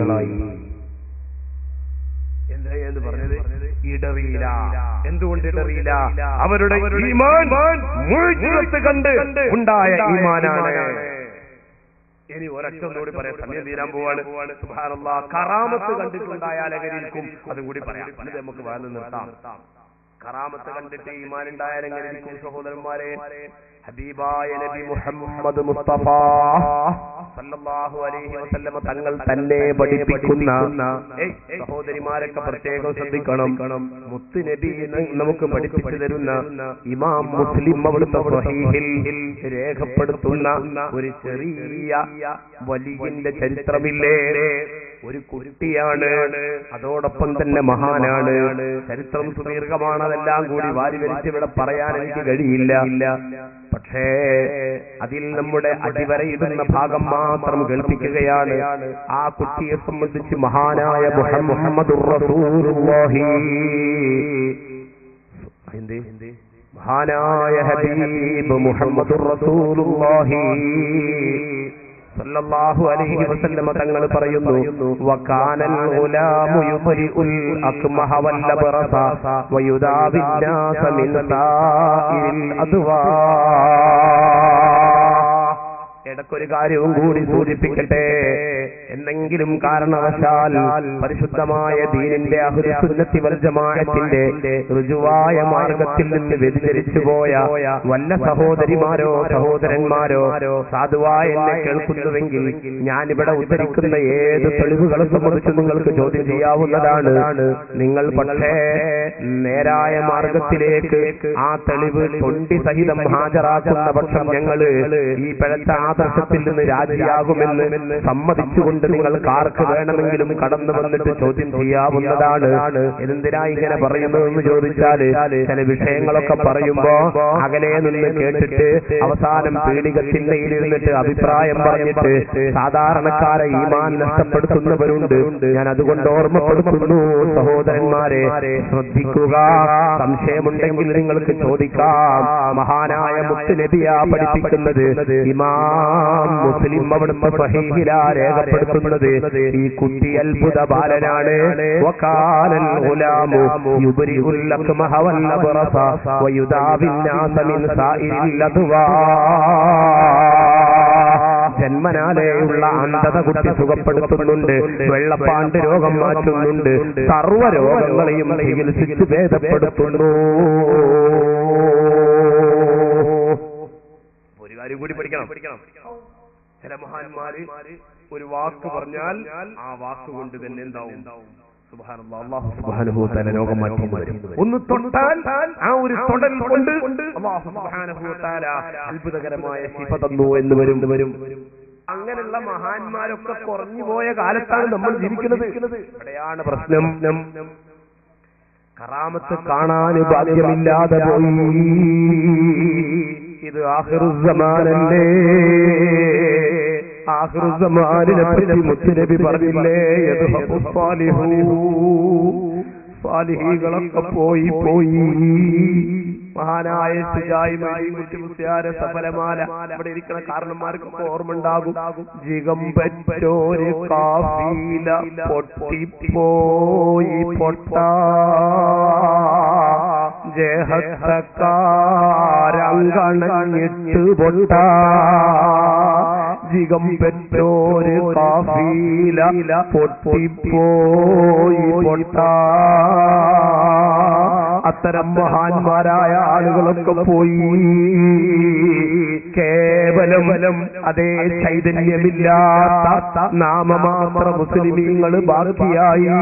എന്താ പറഞ്ഞത്? ഇടറിയില്ല. എന്തുകൊണ്ട് ഇടറിയില്ല? അവരുടെ ഈമാൻ മുഴുവൻ കണ്ട് ഉണ്ടായ ഈമാനാണ്. ഇനി ഒരൊറ്റൊന്നുകൂടി പറയാം, സമയം തീരാൻ പോവാണ്. സുബ്ഹാനല്ലാഹ്, കറാമത്ത് കണ്ടിട്ടുണ്ടായാൽ എങ്ങനെയിരിക്കും അതും കൂടി പറയാം. ഇത് നമുക്ക് വേണം നിർത്താം. കറാമത്ത് കണ്ടിട്ട് ഈമാൻ ഉണ്ടായാൽ എങ്ങനെയിരിക്കും സഹോദരന്മാരെ? ഹബീബായ നബി മുഹമ്മദ് മുസ്തഫ സല്ലല്ലാഹു അലൈഹി വസല്ലം തങ്ങൾ തന്നെ പഠിപ്പിക്കുന്ന സഹോദരിമാരൊക്കെ പ്രത്യേകം ശ്രദ്ധിക്കണം. മുത്ത് നബി നമുക്ക് പഠിപ്പിച്ചു തരുന്ന ഇമാം മുസ്ലിം അവിടുത്തെ സ്വഹീഹിൽ രേഖപ്പെടുത്തുന്ന ഒരു ചെറിയ വലിയന്റെ ചരിത്രമില്ലേ? ഒരു കുട്ടിയാണ്, അതോടൊപ്പം തന്നെ മഹാനാണ്. ചരിത്രം സുദീർഘമാണ്, അതെല്ലാം കൂടി വാരിവരിച്ച് ഇവിടെ പറയാൻ എനിക്ക് കഴിയില്ല. പക്ഷേ അതിൽ നമ്മുടെ അടിവരയിടുന്ന ഭാഗം മാത്രം കേൾപ്പിക്കുകയാണ്. ആ കുട്ടിയെ സംബന്ധിച്ച് മഹാനായ മുഹമ്മദുർ റസൂലുള്ളാഹി, മഹാനായ ഹബീബ് മുഹമ്മദുർ റസൂലുള്ളാഹി സല്ലല്ലാഹു അലൈഹി വസല്ലം തങ്ങൾ പറയുന്നു, വകാനൽ ഗുലാമു യുബ്രിഉൽ അക്മഹ വൽ അബ്റസ വയുദാബിൻ നാസ മിൻ സാഇരിൽ അദ്വാ. ഇടയ്ക്കൊരു കാര്യവും കൂടി സൂചിപ്പിക്കട്ടെ. എന്തെങ്കിലും കാരണവശാൽ പരിശുദ്ധമായ ദീനിന്റെ അഹ്ലു സുന്നത്തി വൽ ജമാഅത്തിന്റെ ഋജുവായ മാർഗത്തിൽ നിന്ന് വ്യതിചലിച്ചു പോയ വല്ല സഹോദരിമാരോ സഹോദരന്മാരോ സാധുവായ എന്നെ കേൾക്കുന്നുവെങ്കിൽ ഞാനിവിടെ ഉദ്ധരിക്കുന്ന ഏത് തെളിവുകളെ സംബന്ധിച്ച് നിങ്ങൾക്ക് ചോദ്യം ചെയ്യാവുന്നതാണ്. നിങ്ങൾ പക്ഷേ നേരായ മാർഗത്തിലേക്ക് ആ തെളിവ് തൊണ്ടി സഹിതം ഹാജരാക്കുന്ന പക്ഷം ഞങ്ങള് ഈ പിഴച്ച ആദർശത്തിൽ നിന്ന് രാജിയാകുമെന്ന് സമ്മതിച്ചുകൊണ്ട് നിങ്ങൾക്ക് ആർക്ക് വേണമെങ്കിലും കടന്നു വന്നിട്ട് ചോദ്യം ചെയ്യാവുന്നതാണ്. എന്തിനാ ഇങ്ങനെ പറയുന്നതെന്ന് ചോദിച്ചാല് ചില വിഷയങ്ങളൊക്കെ പറയുമ്പോ അകലെ നിന്ന് കേട്ടിട്ട് അവസാനം പീഡികത്തിന്റെ ഇരുന്നിട്ട് അഭിപ്രായം പറഞ്ഞിട്ട് സാധാരണക്കാരെ ഈമാൻ നഷ്ടപ്പെടുത്തുന്നവരുണ്ട്. ഞാൻ അതുകൊണ്ട് ഓർമ്മപ്പെടുത്തുന്നു, സഹോദരന്മാരെ ശ്രദ്ധിക്കുക. സംശയമുണ്ടെങ്കിൽ നിങ്ങൾക്ക് ചോദിക്കാം. മഹാനായ മുത്ത് നബിയാ പഠിപ്പിക്കുന്നത്, ഇമാം മുസ്ലിം അവിടുത്തെ സ്വഹീഹിലാ രേഖപ്പെടുത്തുന്നത്, ഈ കുട്ടി അത്ഭുത ബാലനാണ്. വകാനൽ ഗുലാമു യുബ്രിഉൽ അക്മഹ വൽ അബ്റസ വയുദാബിൻ നാസ മിൻ സാഇരിൽ അദ്വാ. ജന്മനാലെയുള്ള അന്ധത കുട്ടി സുഖപ്പെടുത്തുന്നുണ്ട്, വെള്ളപ്പാണ്ട് രോഗം മാറ്റുന്നുണ്ട്, സർവ്വ രോഗങ്ങളെയും ചികിത്സിച്ച് ഭേദപ്പെടുത്തുന്നു. ഒരു കാര്യം കൂടി പഠിക്കണം. ചില മഹാന്മാര് ഒരു വാക്ക് പറഞ്ഞാൽ ആ വാക്കുകൊണ്ട് തന്നെ എന്താവും? സുബ്ഹാനല്ലാഹ്, അല്ലാഹു സുബ്ഹാനഹു വ തആല രോഗം മാറ്റി തരും. ഒന്ന് തൊട്ടാൽ ആ ഒരു തൊടൽ കൊണ്ട് അല്ലാഹു സുബ്ഹാനഹു വ തആല അത്ഭുതകരമായ ശിഫ തന്നു എന്ന് വരും. അങ്ങനെയുള്ള മഹാന്മാരൊക്കെ കുറഞ്ഞു പോയ കാലത്താണ് നമ്മൾ ജീവിക്കുന്നത്. ഇവിടെയാണ് പ്രശ്നം. കറാമത്ത് കാണാൻ ഭാഗ്യമില്ലാതെ പോയി. ഇത് ആഖിറുസ്സമാനല്ലേ? ആഖിറുസ്സമാനിനെ പറ്റി മുത്തുനബി പറഞ്ഞില്ലേ? സാലിഹീകളൊക്കെ പോയി. മഹാനായ ശുജായി മുസ്ലിയാരെ സഫലമാല ഇവിടെ ഇരിക്കുന്ന കാരണന്മാർക്കൊക്കെ ഓർമ്മ ഉണ്ടാകും. ജിഗംബറ്റോര് കാഫീല പൊട്ടിപ്പോയി പൊട്ടാ ജഹത്തക്കാരങ്കണഞ്ഞിട്ട് പൊട്ടാ ജിഗംബറ്റോര് കാഫീല പൊട്ടിപ്പോയി പൊട്ടാ. അത്തരം മഹാന്മാരായ ആളുകളൊക്കെ പോയി. കേവലം അതേ ചൈതന്യമില്ലാത്ത നാമമാത്ര മുസ്ലിമീങ്ങൾ ബാക്കിയായി.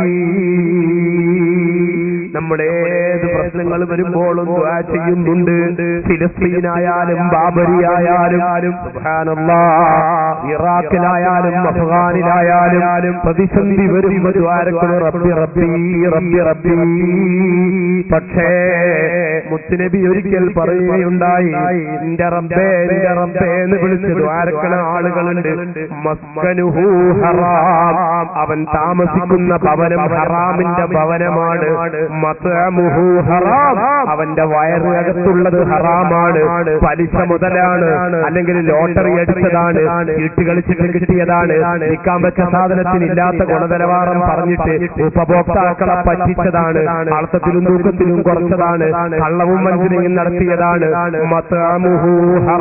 നമ്മുടെ ഏത് പ്രശ്നങ്ങൾ വരുമ്പോഴും ദുആ ചെയ്യുന്നുണ്ട്. ഫിലിസ്തീനായാലും ബാബരിയായാലും സുബ്ഹാനല്ലാഹ്, ഇറാഖിലായാലും അഫ്ഗാനിലായാലും പ്രതിസന്ധി വരുമ്പോൾ ദുആരക്കുന്നു റബ്ബി റബ്ബി റബ്ബി റബ്ബി. പക്ഷേ മുത്തുനബി ഒരിക്കൽ പറയുകയുണ്ടായി, എന്റെ റബ്ബേ എന്റെ റബ്ബേ എന്ന് വിളിച്ച് ദ്വാരക്കണ ആളുകളുണ്ട്. മസ്കനുഹു ഹറാം, അവൻ താമസിക്കുന്ന ഭവനം ഹറാമിന്റെ ഭവനമാണ്. മത്അമുഹു ഹറാം, അവന്റെ വയറിനകത്തുള്ളത് ഹറാമാണ്. പലിശ മുതലാണ്, അല്ലെങ്കിൽ ലോട്ടറി അടിച്ചതാണ്, ചീട്ട് കളിച്ചിട്ട് കിട്ടിയതാണ്, നിൽക്കാൻ വെച്ച സാധനത്തിന് ഇല്ലാത്ത ഗുണനിലവാരം പറഞ്ഞിട്ട് ഉപഭോക്താക്കളെ പറ്റിച്ചതാണ്, അർത്ഥത്തിലും തൂക്കത്തിലും കുറച്ചതാണ്, കള്ളവും വഞ്ചനയും നടത്തിയതാണ്. മത്അമുഹു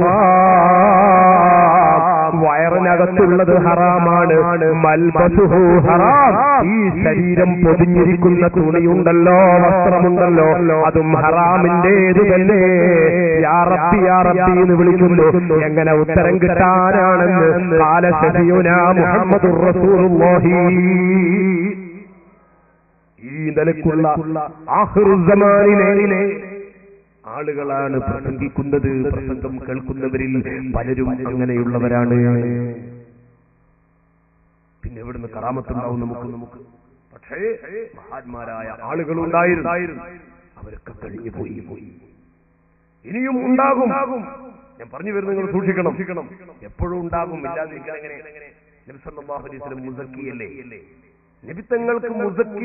ഹറാം, വയറിനകത്തുള്ളത് ഹറാമാണ്. മൽബസുഹു ഹറാം, ഈ ശരീരം പൊതിഞ്ഞിരിക്കുന്ന തുണിയുണ്ടല്ലോ, വസ്ത്രമുണ്ടല്ലോ, അതും ഹറാമിന്റേത് തന്നെ. യാ റബ്ബി യാ റബ്ബി എന്ന് വിളിക്കുന്നു. എങ്ങനെ ഉത്തരം കിട്ടാനാണെന്ന് ഖാല ശഫീഉനാ മുഹമ്മദുർ റസൂലുള്ളാഹി. ഈ നിലക്കുള്ള ആഖിറുൽ സമാനിലെ ആളുകളാണ് പ്രസംഗിക്കുന്നത്. പ്രസംഗം കേൾക്കുന്നവരിൽ പലരും അങ്ങനെയുള്ളവരാണ്. പിന്നെ എവിടുന്ന് കറാമത്തുണ്ടാവും നമുക്ക്? പക്ഷേ മഹാന്മാരായ ആളുകളുണ്ടായിരുന്നു, അവരൊക്കെ കഴിഞ്ഞു പോയി. ഇനിയും ഉണ്ടാകും. ഞാൻ പറഞ്ഞു വരുന്നത് നിങ്ങൾ സൂക്ഷിക്കണം. എപ്പോഴും ഉണ്ടാകും, ഇല്ലാതിരിക്കാൻ എങ്ങനെ? നബി സല്ലല്ലാഹു അലൈഹി വസല്ലം മുസക്കിയല്ലേ? നബി തങ്ങൾക്ക് മുസക്കി,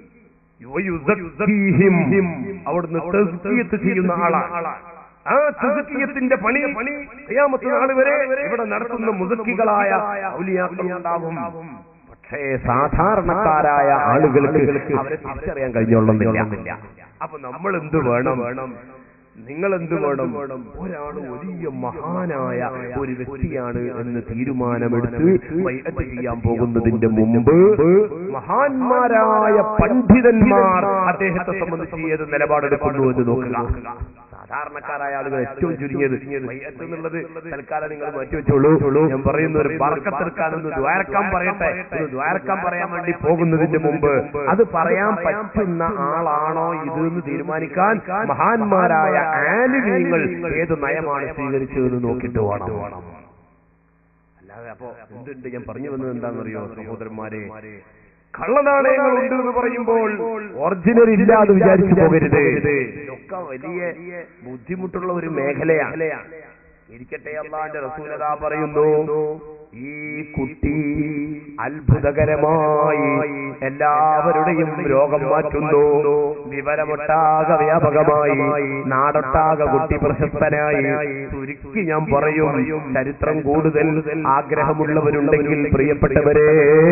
അവിടുന്ന് തസ്കിയത്ത് ചെയ്യുന്ന ആളാണ്. ആ തസ്കിയത്തിന്റെ പണി ഖിയാമത്ത് നാൾ വരെ ഇവിടെ നടത്തുന്ന മുസക്കികളായ ഔലിയാക്കൾ ഉണ്ടാകും. പക്ഷേ സാധാരണക്കാരായ ആളുകൾക്ക് അവരെ തിരിച്ചറിയാൻ കഴിഞ്ഞോളുന്നില്ല. അപ്പൊ നമ്മൾ എന്ത് വേണം? നിങ്ങൾ എന്ത് വേണം? ഒരാൾ വലിയ മഹാനായ ഒരു വ്യക്തിയാണ് എന്ന് തീരുമാനമെടുത്ത് ബൈഅത്ത് ചെയ്യാൻ പോകുന്നതിന്റെ മുമ്പ് മഹാന്മാരായ പണ്ഡിതന്മാർ അദ്ദേഹത്തെ സംബന്ധിച്ച് ഏത് നിലപാടെടുക്കുന്നു എന്ന് നോക്കുക. സാധാരണക്കാരായ ആളുകൾ ഏറ്റവും ചുരുങ്ങിയത് ബൈഅത്ത് എന്നുള്ളത് തൽക്കാലം നിങ്ങൾ മാറ്റിവെച്ചോളൂ. ഞാൻ പറയുന്ന ഒരു ബർക്കത്തെടുക്കാനൊന്ന് ദ്വാരക്കാൻ പറയട്ടെ. ഒരു ദ്വാരക്കാൻ പറയാൻ വേണ്ടി പോകുന്നതിന്റെ മുമ്പ് അത് പറയാൻ പറ്റുന്ന ആളാണോ ഇത് എന്ന് തീരുമാനിക്കാൻ മഹാന്മാരായ ആലിമീങ്ങൾ ഏത് നയമാണ് സ്വീകരിച്ചതെന്ന് നോക്കിയിട്ട് വേണം. അല്ലാതെ അപ്പോ എന്തുണ്ട്? ഞാൻ പറഞ്ഞു വന്നത് എന്താണെന്നറിയോ സഹോദരന്മാരെ? കള്ളനാണയങ്ങൾ ഉണ്ട് എന്ന് പറയുമ്പോൾ ഒറിജിനൽ ഇല്ലാതെ വിചാരിച്ചു പോകരുത്. ഇതൊക്കെ വലിയ ബുദ്ധിമുട്ടുള്ള ഒരു മേഖലയാണ്. ഇരിക്കട്ടെ, അല്ലാഹുവിന്റെ റസൂൽ അതാ പറയുന്നു, ഈ കുട്ടി അത്ഭുതകരമായി എല്ലാവരുടെയും രോഗം മാറ്റുന്നു. വിവരമൊട്ടാകെ വ്യാപകമായി, നാടൊട്ടാകെ കുട്ടി പ്രശസ്തനായി. ചുരുക്കി ഞാൻ പറയും, ചരിത്രം കൂടുതൽ ആഗ്രഹമുള്ളവരുണ്ടെങ്കിൽ പ്രിയപ്പെട്ടവരെ,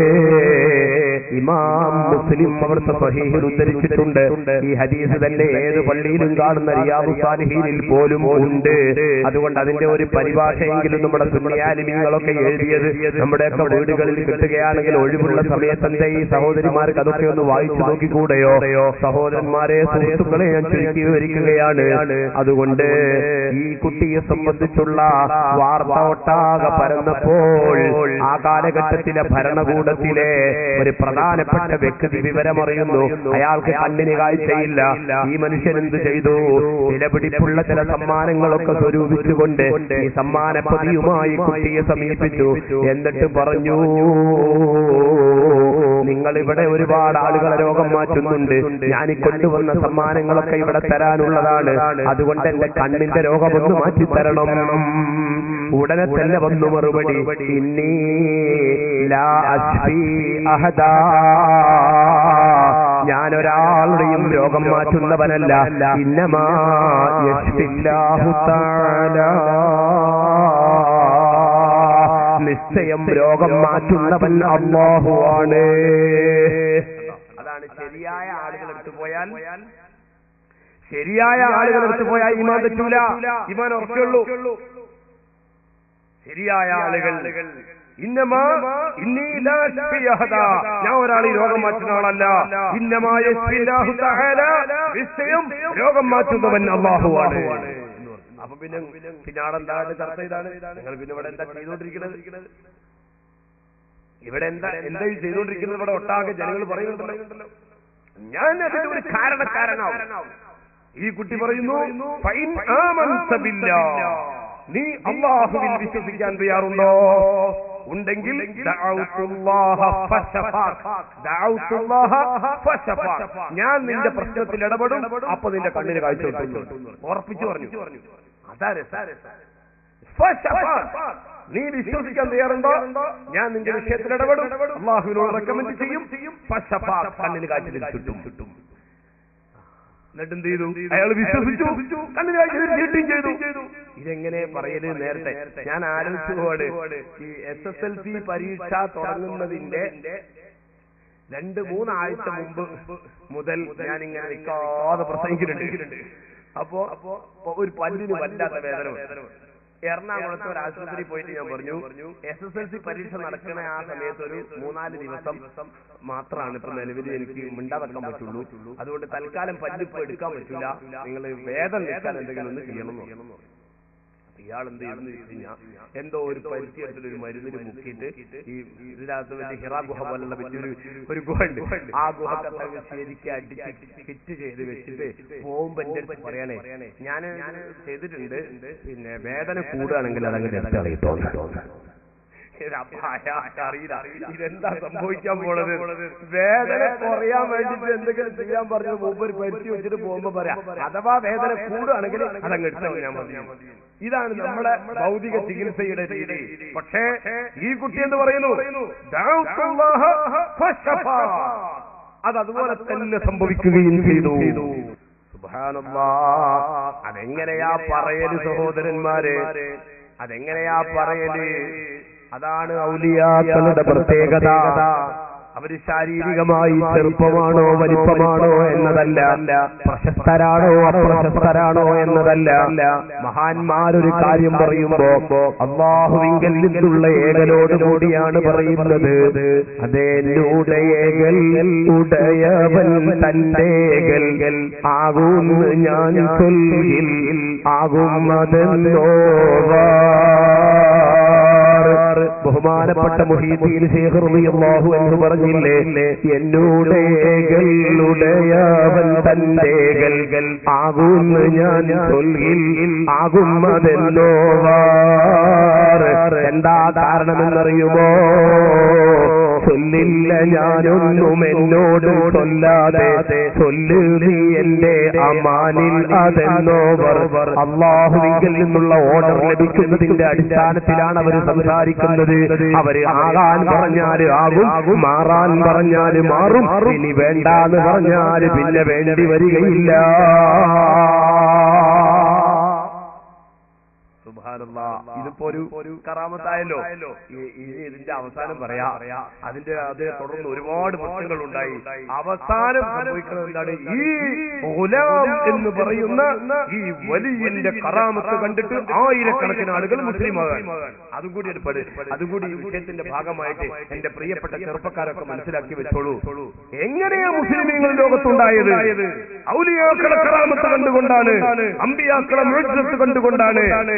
ഇമാം മുസ്ലിം അവിടുത്തെ സ്വഹീഹിൽ ഉദ്ധരിച്ചിട്ടുണ്ട്. ഈ ഹദീസ് തന്നെ ഏത് പള്ളിയിലും കാണുന്ന റിയാദുസ് സാലിഹീനിൽ പോലും ഉണ്ട്. അതുകൊണ്ട് അതിന്റെ ഒരു പരിഭാഷയെങ്കിലും നമ്മുടെ സുന്നി ആലിമീങ്ങളൊക്കെ എഴുതിയത് നമ്മുടെയൊക്കെ വീടുകളിൽ കിട്ടുകയാണെങ്കിൽ ഒഴിവുള്ള സമയത്തന്റെ ഈ സഹോദരിമാർക്ക് അതൊക്കെ ഒന്ന് വായിച്ചു നോക്കിക്കൂടെയോ? സഹോദരന്മാരെ, സുഹൃത്തുക്കളെ, ഞാൻ ചുരുക്കി വിവരിക്കുകയാണ്. അതുകൊണ്ട് ഈ കുട്ടിയെ സംബന്ധിച്ചുള്ള വാർത്ത ഒട്ടാകെ പരന്നപ്പോൾ ആ കാലഘട്ടത്തിലെ ഭരണകൂടത്തിലെ ഒരു പ്രധാനപ്പെട്ട വ്യക്തി വിവരമറിയുന്നു. അയാൾക്ക് കണ്ണിന് കാഴ്ചയില്ല. ഈ മനുഷ്യൻ എന്ത് ചെയ്തു? വിലപിടിപ്പുള്ള ചില സമ്മാനങ്ങളൊക്കെ സ്വരൂപിച്ചുകൊണ്ട് ഈ സമ്മാനപ്പതിയുമായി കുട്ടിയെ സമീപിച്ചു. എന്നിട്ട് പറഞ്ഞു, നിങ്ങൾ നിങ്ങൾ ഇവിടെ ഒരുപാട് ആളുകളെ രോഗം മാറ്റുന്നുണ്ട്, ഞാൻ ഈ കൊണ്ടുവന്ന സമ്മാനങ്ങളൊക്കെ ഇവിടെ തരാനുള്ളതാണ്, അതുകൊണ്ട് എന്റെ കണ്ണിന്റെ രോഗമൊന്ന് മാറ്റിത്തരണം. ഉടനെ തന്നെ വന്നു മറുപടി, ഇന്നീ ലാ അശ്ഫീ അഹദാ, ഞാനൊരാളുടെയും രോഗം മാറ്റുന്നവനല്ല. ഇന്നമാ യശ്ഫില്ലാഹു തആല, നിശ്ചയം രോഗം മാറ്റുന്നവൻ അല്ലാഹു ആണ്. അതാണ് ശരിയായ ആളുകളെടുത്ത് പോയാൽ, ശരിയായ ആളുകളെടുത്ത് പോയാൽ ഈമാൻ തെറ്റൂല, ഈമാൻ ഉറച്ചുള്ളൂ. ശരിയായ ആളുകൾ ഇന്നമാ ഇന്നീ ലാ അശ്ഫീ അഹദാ, ഞാൻ ഒരാളെ രോഗം മാറ്റുന്ന ആളല്ല. ഇന്നമാ യശ്ഫില്ലാഹു തആല, നിശ്ചയം രോഗം മാറ്റുന്നവൻ അല്ലാഹു ആണ്. അപ്പൊ പിന്നെ ആടെന്താണ് ചർച്ച ചെയ്താണ്? നിങ്ങൾ പിന്നെ ഇവിടെ എന്താ ചെയ്തുകൊണ്ടിരിക്കുന്നത്? ഇവിടെ എന്താ ചെയ്തുകൊണ്ടിരിക്കുന്നത്? ഇവിടെ ഒട്ടാകെ ജനങ്ങൾ പറയുന്നുണ്ടല്ലോ, ഞാൻ അതിന്റെ ഒരു കാരണക്കാരനാവും. ഈ കുട്ടി പറയുന്നു, ഫൈൻ ആമൻത ബില്ലാഹ്, നീ അല്ലാഹുവിൽ വിശ്വസിക്കാൻ തയ്യാറുണ്ടോ? ഉണ്ടെങ്കിൽ ഞാൻ നിന്റെ പ്രശ്നത്തിൽ ഇടപെടും, അപ്പൊ നിന്റെ കണ്ണിന് കാഴ്ച കിട്ടും. ഉറപ്പിച്ചു പറഞ്ഞു. നീ വിശ്വസിക്കാൻ തയ്യാറുണ്ടോ? ഞാൻ നിന്റെ വിഷയത്തിൽ ഇടപെടും, അല്ലാഹുവിനോട് റെക്കമെൻഡ് ചെയ്യും, കണ്ണിന് കാഴ്ച കിട്ടും. എന്നിട്ട് എന്ത് ചെയ്തു? അയാൾ വിശ്വസിച്ചു, കണ്ണിന് കാഴ്ച ചെയ്തു. ഇതെങ്ങനെ പറയല്? നേരത്തെ ഞാൻ ആലോചിച്ചുകൊണ്ട് ഈ SSLC പരീക്ഷ തുടങ്ങുന്നതിന്റെ 2-3 ആഴ്ച മുമ്പ് മുതൽ ഞാൻ ഇങ്ങനെ നിൽക്കാതെ പ്രസംഗിക്കുന്നുണ്ട്. അപ്പോ ഒരു പല്ലിന് വല്ലാത്ത വേദന. എറണാകുളത്ത് ഒരു ആശുപത്രി പോയിട്ട് ഞാൻ പറഞ്ഞു, SSLC പരീക്ഷ നടക്കുന്ന ആ സമയത്ത് ഒരു 3-4 ദിവസം മാത്രമാണ് ഇപ്പൊ നിലവിൽ എനിക്ക് മിണ്ടാതെക്കാൻ പറ്റുള്ളൂ. അതുകൊണ്ട് തൽക്കാലം പല്ലിപ്പ് എടുക്കാൻ പറ്റില്ല, നിങ്ങൾ വേദന നിൽക്കാൻ എന്തെങ്കിലും ഒന്ന് ചെയ്യണം. ഇയാൾ എന്ത് ചെയ്യുന്നു കഴിഞ്ഞാൽ എന്തോ ഒരു പരിചയത്തിലൊരു മരുന്നിന് മുക്കിയിട്ട് ഈ ഇതിനകത്ത് വലിയ ഹിറാ ഗുഹ പോലുള്ള വലിയൊരു ഗുഹ ഉണ്ട്, ആ ഗുഹ ശരിക്കും അടിച്ച് ഫിറ്റ് ചെയ്ത് വെച്ചിട്ട് പോകുമ്പോ എന്റെ അടുത്ത് പറയണേ, ഞാൻ ചെയ്തിട്ടുണ്ട്, പിന്നെ വേദന കൂടുകയാണെങ്കിൽ അതങ്ങനെ എടുത്തറിയിട്ടോ. അറിയില്ല ഇതെന്താ സംഭവിക്കാൻ പോണത്. വേദന കുറയാൻ വേണ്ടിട്ട് എന്തെങ്കിലും ചെയ്യാൻ പറഞ്ഞത് മുമ്പ് ഒരു പരിധി വെച്ചിട്ട് പോകുമ്പോ പറയാം, അഥവാ വേദന കൂടുകയാണെങ്കിൽ അതങ്ങ് എടുത്താൽ ഞാൻ പറഞ്ഞു. ഇതാണ് നമ്മുടെ ഭൗതിക ചികിത്സയുടെ രീതി. പക്ഷേ ഈ കുട്ടി എന്ന് പറയുന്നു, അതുപോലെ തന്നെ സംഭവിക്കുകയും ചെയ്തു. സുബ്ഹാനല്ലാഹ്. അതെങ്ങനെയാ പറയല് സഹോദരന്മാരെ, അതെങ്ങനെയാ പറയല്? അതാണ് ഔലിയാക്കളുടെ പ്രത്യേകത. അവര് ശാരീരികമായി ചെറുപ്പമാണോ വലിപ്പമാണോ എന്നതല്ല, പ്രശസ്തരാണോ അപ്രശസ്തരാണോ എന്നതല്ല. മഹാന്മാരൊരു കാര്യം പറയുമ്പോ അല്ലാഹുവിങ്കൽ നിന്നുള്ള ഏകലോട് കൂടിയാണ് പറയുന്നത്. അതേലൂടയേകൽ ഉടയവൻ തന്റേകൽ ആകുന്നു ഞാൻ ചൊല്ലിൽ ആകുമതെന്നോവാ. ബഹുമാനപ്പെട്ട മുഹീദ്ദീൻ ശൈഖ് റളിയല്ലാഹു അൻഹു പറഞ്ഞില്ലേ, എന്നോടേകലുടയവൻ തന്റേകൽ ആകുന്നു ഞാൻ ചൊല്ലിൽ ആകുമതെന്നോവാർ. എന്താ കാരണമെന്നറിയുമോ? ചൊല്ലില്ല ഞാനൊന്നും എന്നോട് ചൊല്ലാതെ, ചൊല്ലു നീ എന്റെ അമാനിൽ അതെന്നോവർ. അല്ലാഹുവിങ്കിൽ നിന്നുള്ള ഓർഡർ ലഭിക്കുന്നതിന്റെ അടിസ്ഥാനത്തിലാണ് അവർ സംസാരിക്കുന്നത്. അവര് ആകാൻ പറഞ്ഞാല് ആകും, മാറാൻ പറഞ്ഞാല് മാറും, ഇനി വേണ്ടാന്ന് പറഞ്ഞാല് പിന്നെ വേണ്ടി വരികയില്ല. ഇതിപ്പോ ഒരു കറാമത്തായല്ലോ. ഇതിന്റെ അവസാനം പറയാ, അതിനെ തുടർന്ന് ഒരുപാട് പ്രശ്നങ്ങൾ ഉണ്ടായി. അവസാനം സംഭവിക്കുന്നത് എന്താണ്? ഈ ഗുലാം എന്ന് പറയുന്ന ഈ വലിയന്റെ കറാമത്ത് കണ്ടിട്ട് ആയിരക്കണക്കിന് ആളുകൾ മുസ്ലിമാകാൻ. അതുകൂടി അതുകൂടി വിഷയത്തിന്റെ ഭാഗമായിട്ട് എന്റെ പ്രിയപ്പെട്ട ചെറുപ്പക്കാരൊക്കെ മനസ്സിലാക്കി വെച്ചോളൂ. എങ്ങനെയാ മുസ്ലിമീങ്ങൾ ലോകത്തുണ്ടായത്? ഔലിയാക്കളെ കറാമത്ത് കണ്ടുകൊണ്ടാണ്, അമ്പിയാക്കളെ മുഅ്ജിസത്ത് കണ്ടുകൊണ്ടാണ്. അല്ല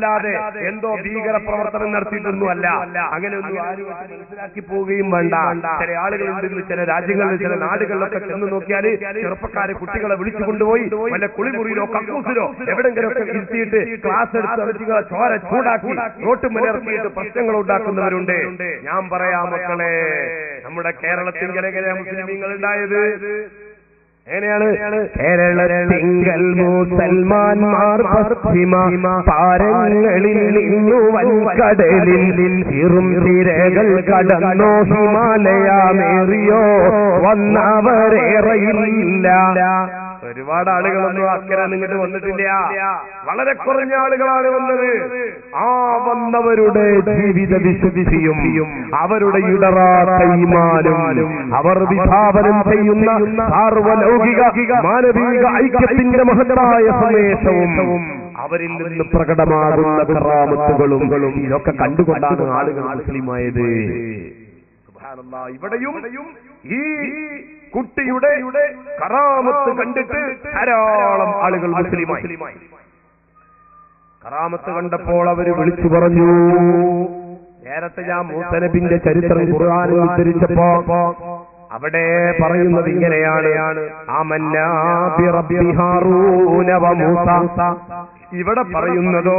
അല്ലാതെ എന്തോ ഭീകര പ്രവർത്തനം നടത്തിയിട്ടൊന്നും അല്ല. അങ്ങനെയൊന്നും ആരും മനസ്സിലാക്കി പോവുകയും വേണ്ട. ചില ആളുകളുണ്ട്, ചില രാജ്യങ്ങളിൽ, ചില നാടുകളിലൊക്കെ ചെന്ന് നോക്കിയാൽ ചെറുപ്പക്കാരെ കുട്ടികളെ വിളിച്ചു കൊണ്ടുപോയി വല്ല കുളിമുറിയിലോ കക്കൂസിലോ എവിടെങ്കിലൊക്കെ ഇരുത്തിയിട്ട് ക്ലാസ് എടുത്ത് കുട്ടികളെ ചോര ചൂടാക്കി റോട്ട് മലർത്തിയിട്ട് പ്രശ്നങ്ങൾ ഉണ്ടാക്കുന്നവരുണ്ട്. ഞാൻ പറയാം മക്കളെ, നമ്മുടെ കേരളത്തിൽ എങ്ങനെയാ മുസ്ലിമീങ്ങൾ ഉണ്ടായത്? എങ്ങനെയാണ്? കേരളത്തിങ്കൽ മുസൽമാന്മാർ പശ്ചിമ പാരങ്ങളിൽ നിന്നു വൻകടലിൽ ചിറും തിരകൾ കടന്നോ ഹിമാലയമേറിയോ വന്നവരേറെയില്ല. ഒരുപാട് ആളുകളൊന്നും അക്കരെ നിങ്ങോട്ട് വന്നിട്ടില്ല. വളരെ കുറഞ്ഞ ആളുകളാണ് വന്നത്. ആ വന്നവരുടെ ജീവിത വിശുദ്ധിയും അവരുടെ ഇടറാത്ത ഈമാനും അവർ വിഭാവനം ചെയ്യുന്ന സാർവലൗകിക മാനവിക ഐക്യത്തിന്റെ മഹത്തായ സന്ദേശവും അവരിൽ നിന്ന് പ്രകടമാകുന്ന കറാമത്തുകളും ഇതൊക്കെ കണ്ടുകൊണ്ടാണ് ആളുകൾ മുസ്ലിമായത്. ഇവിടെയും ഈ കുട്ടിയുടെ കറാമത്ത് കണ്ടിട്ട് ധാരാളം ആളുകൾ മുസ്ലിമായി. കറാമത്ത് കണ്ടപ്പോൾ അവര് വിളിച്ചു പറഞ്ഞു. നേരത്തെ ഞാൻ മൂസ നബിന്റെ ചരിത്രം ഖുർആനിൽ ഉദ്ധരിച്ചപ്പോ അവിടെ പറയുന്നത് ഇങ്ങനെയാണ്, ആമന്നാ ബിറബ്ബി ഹാറൂന വ മൂസ. ഇവിടെ പറയുന്നതോ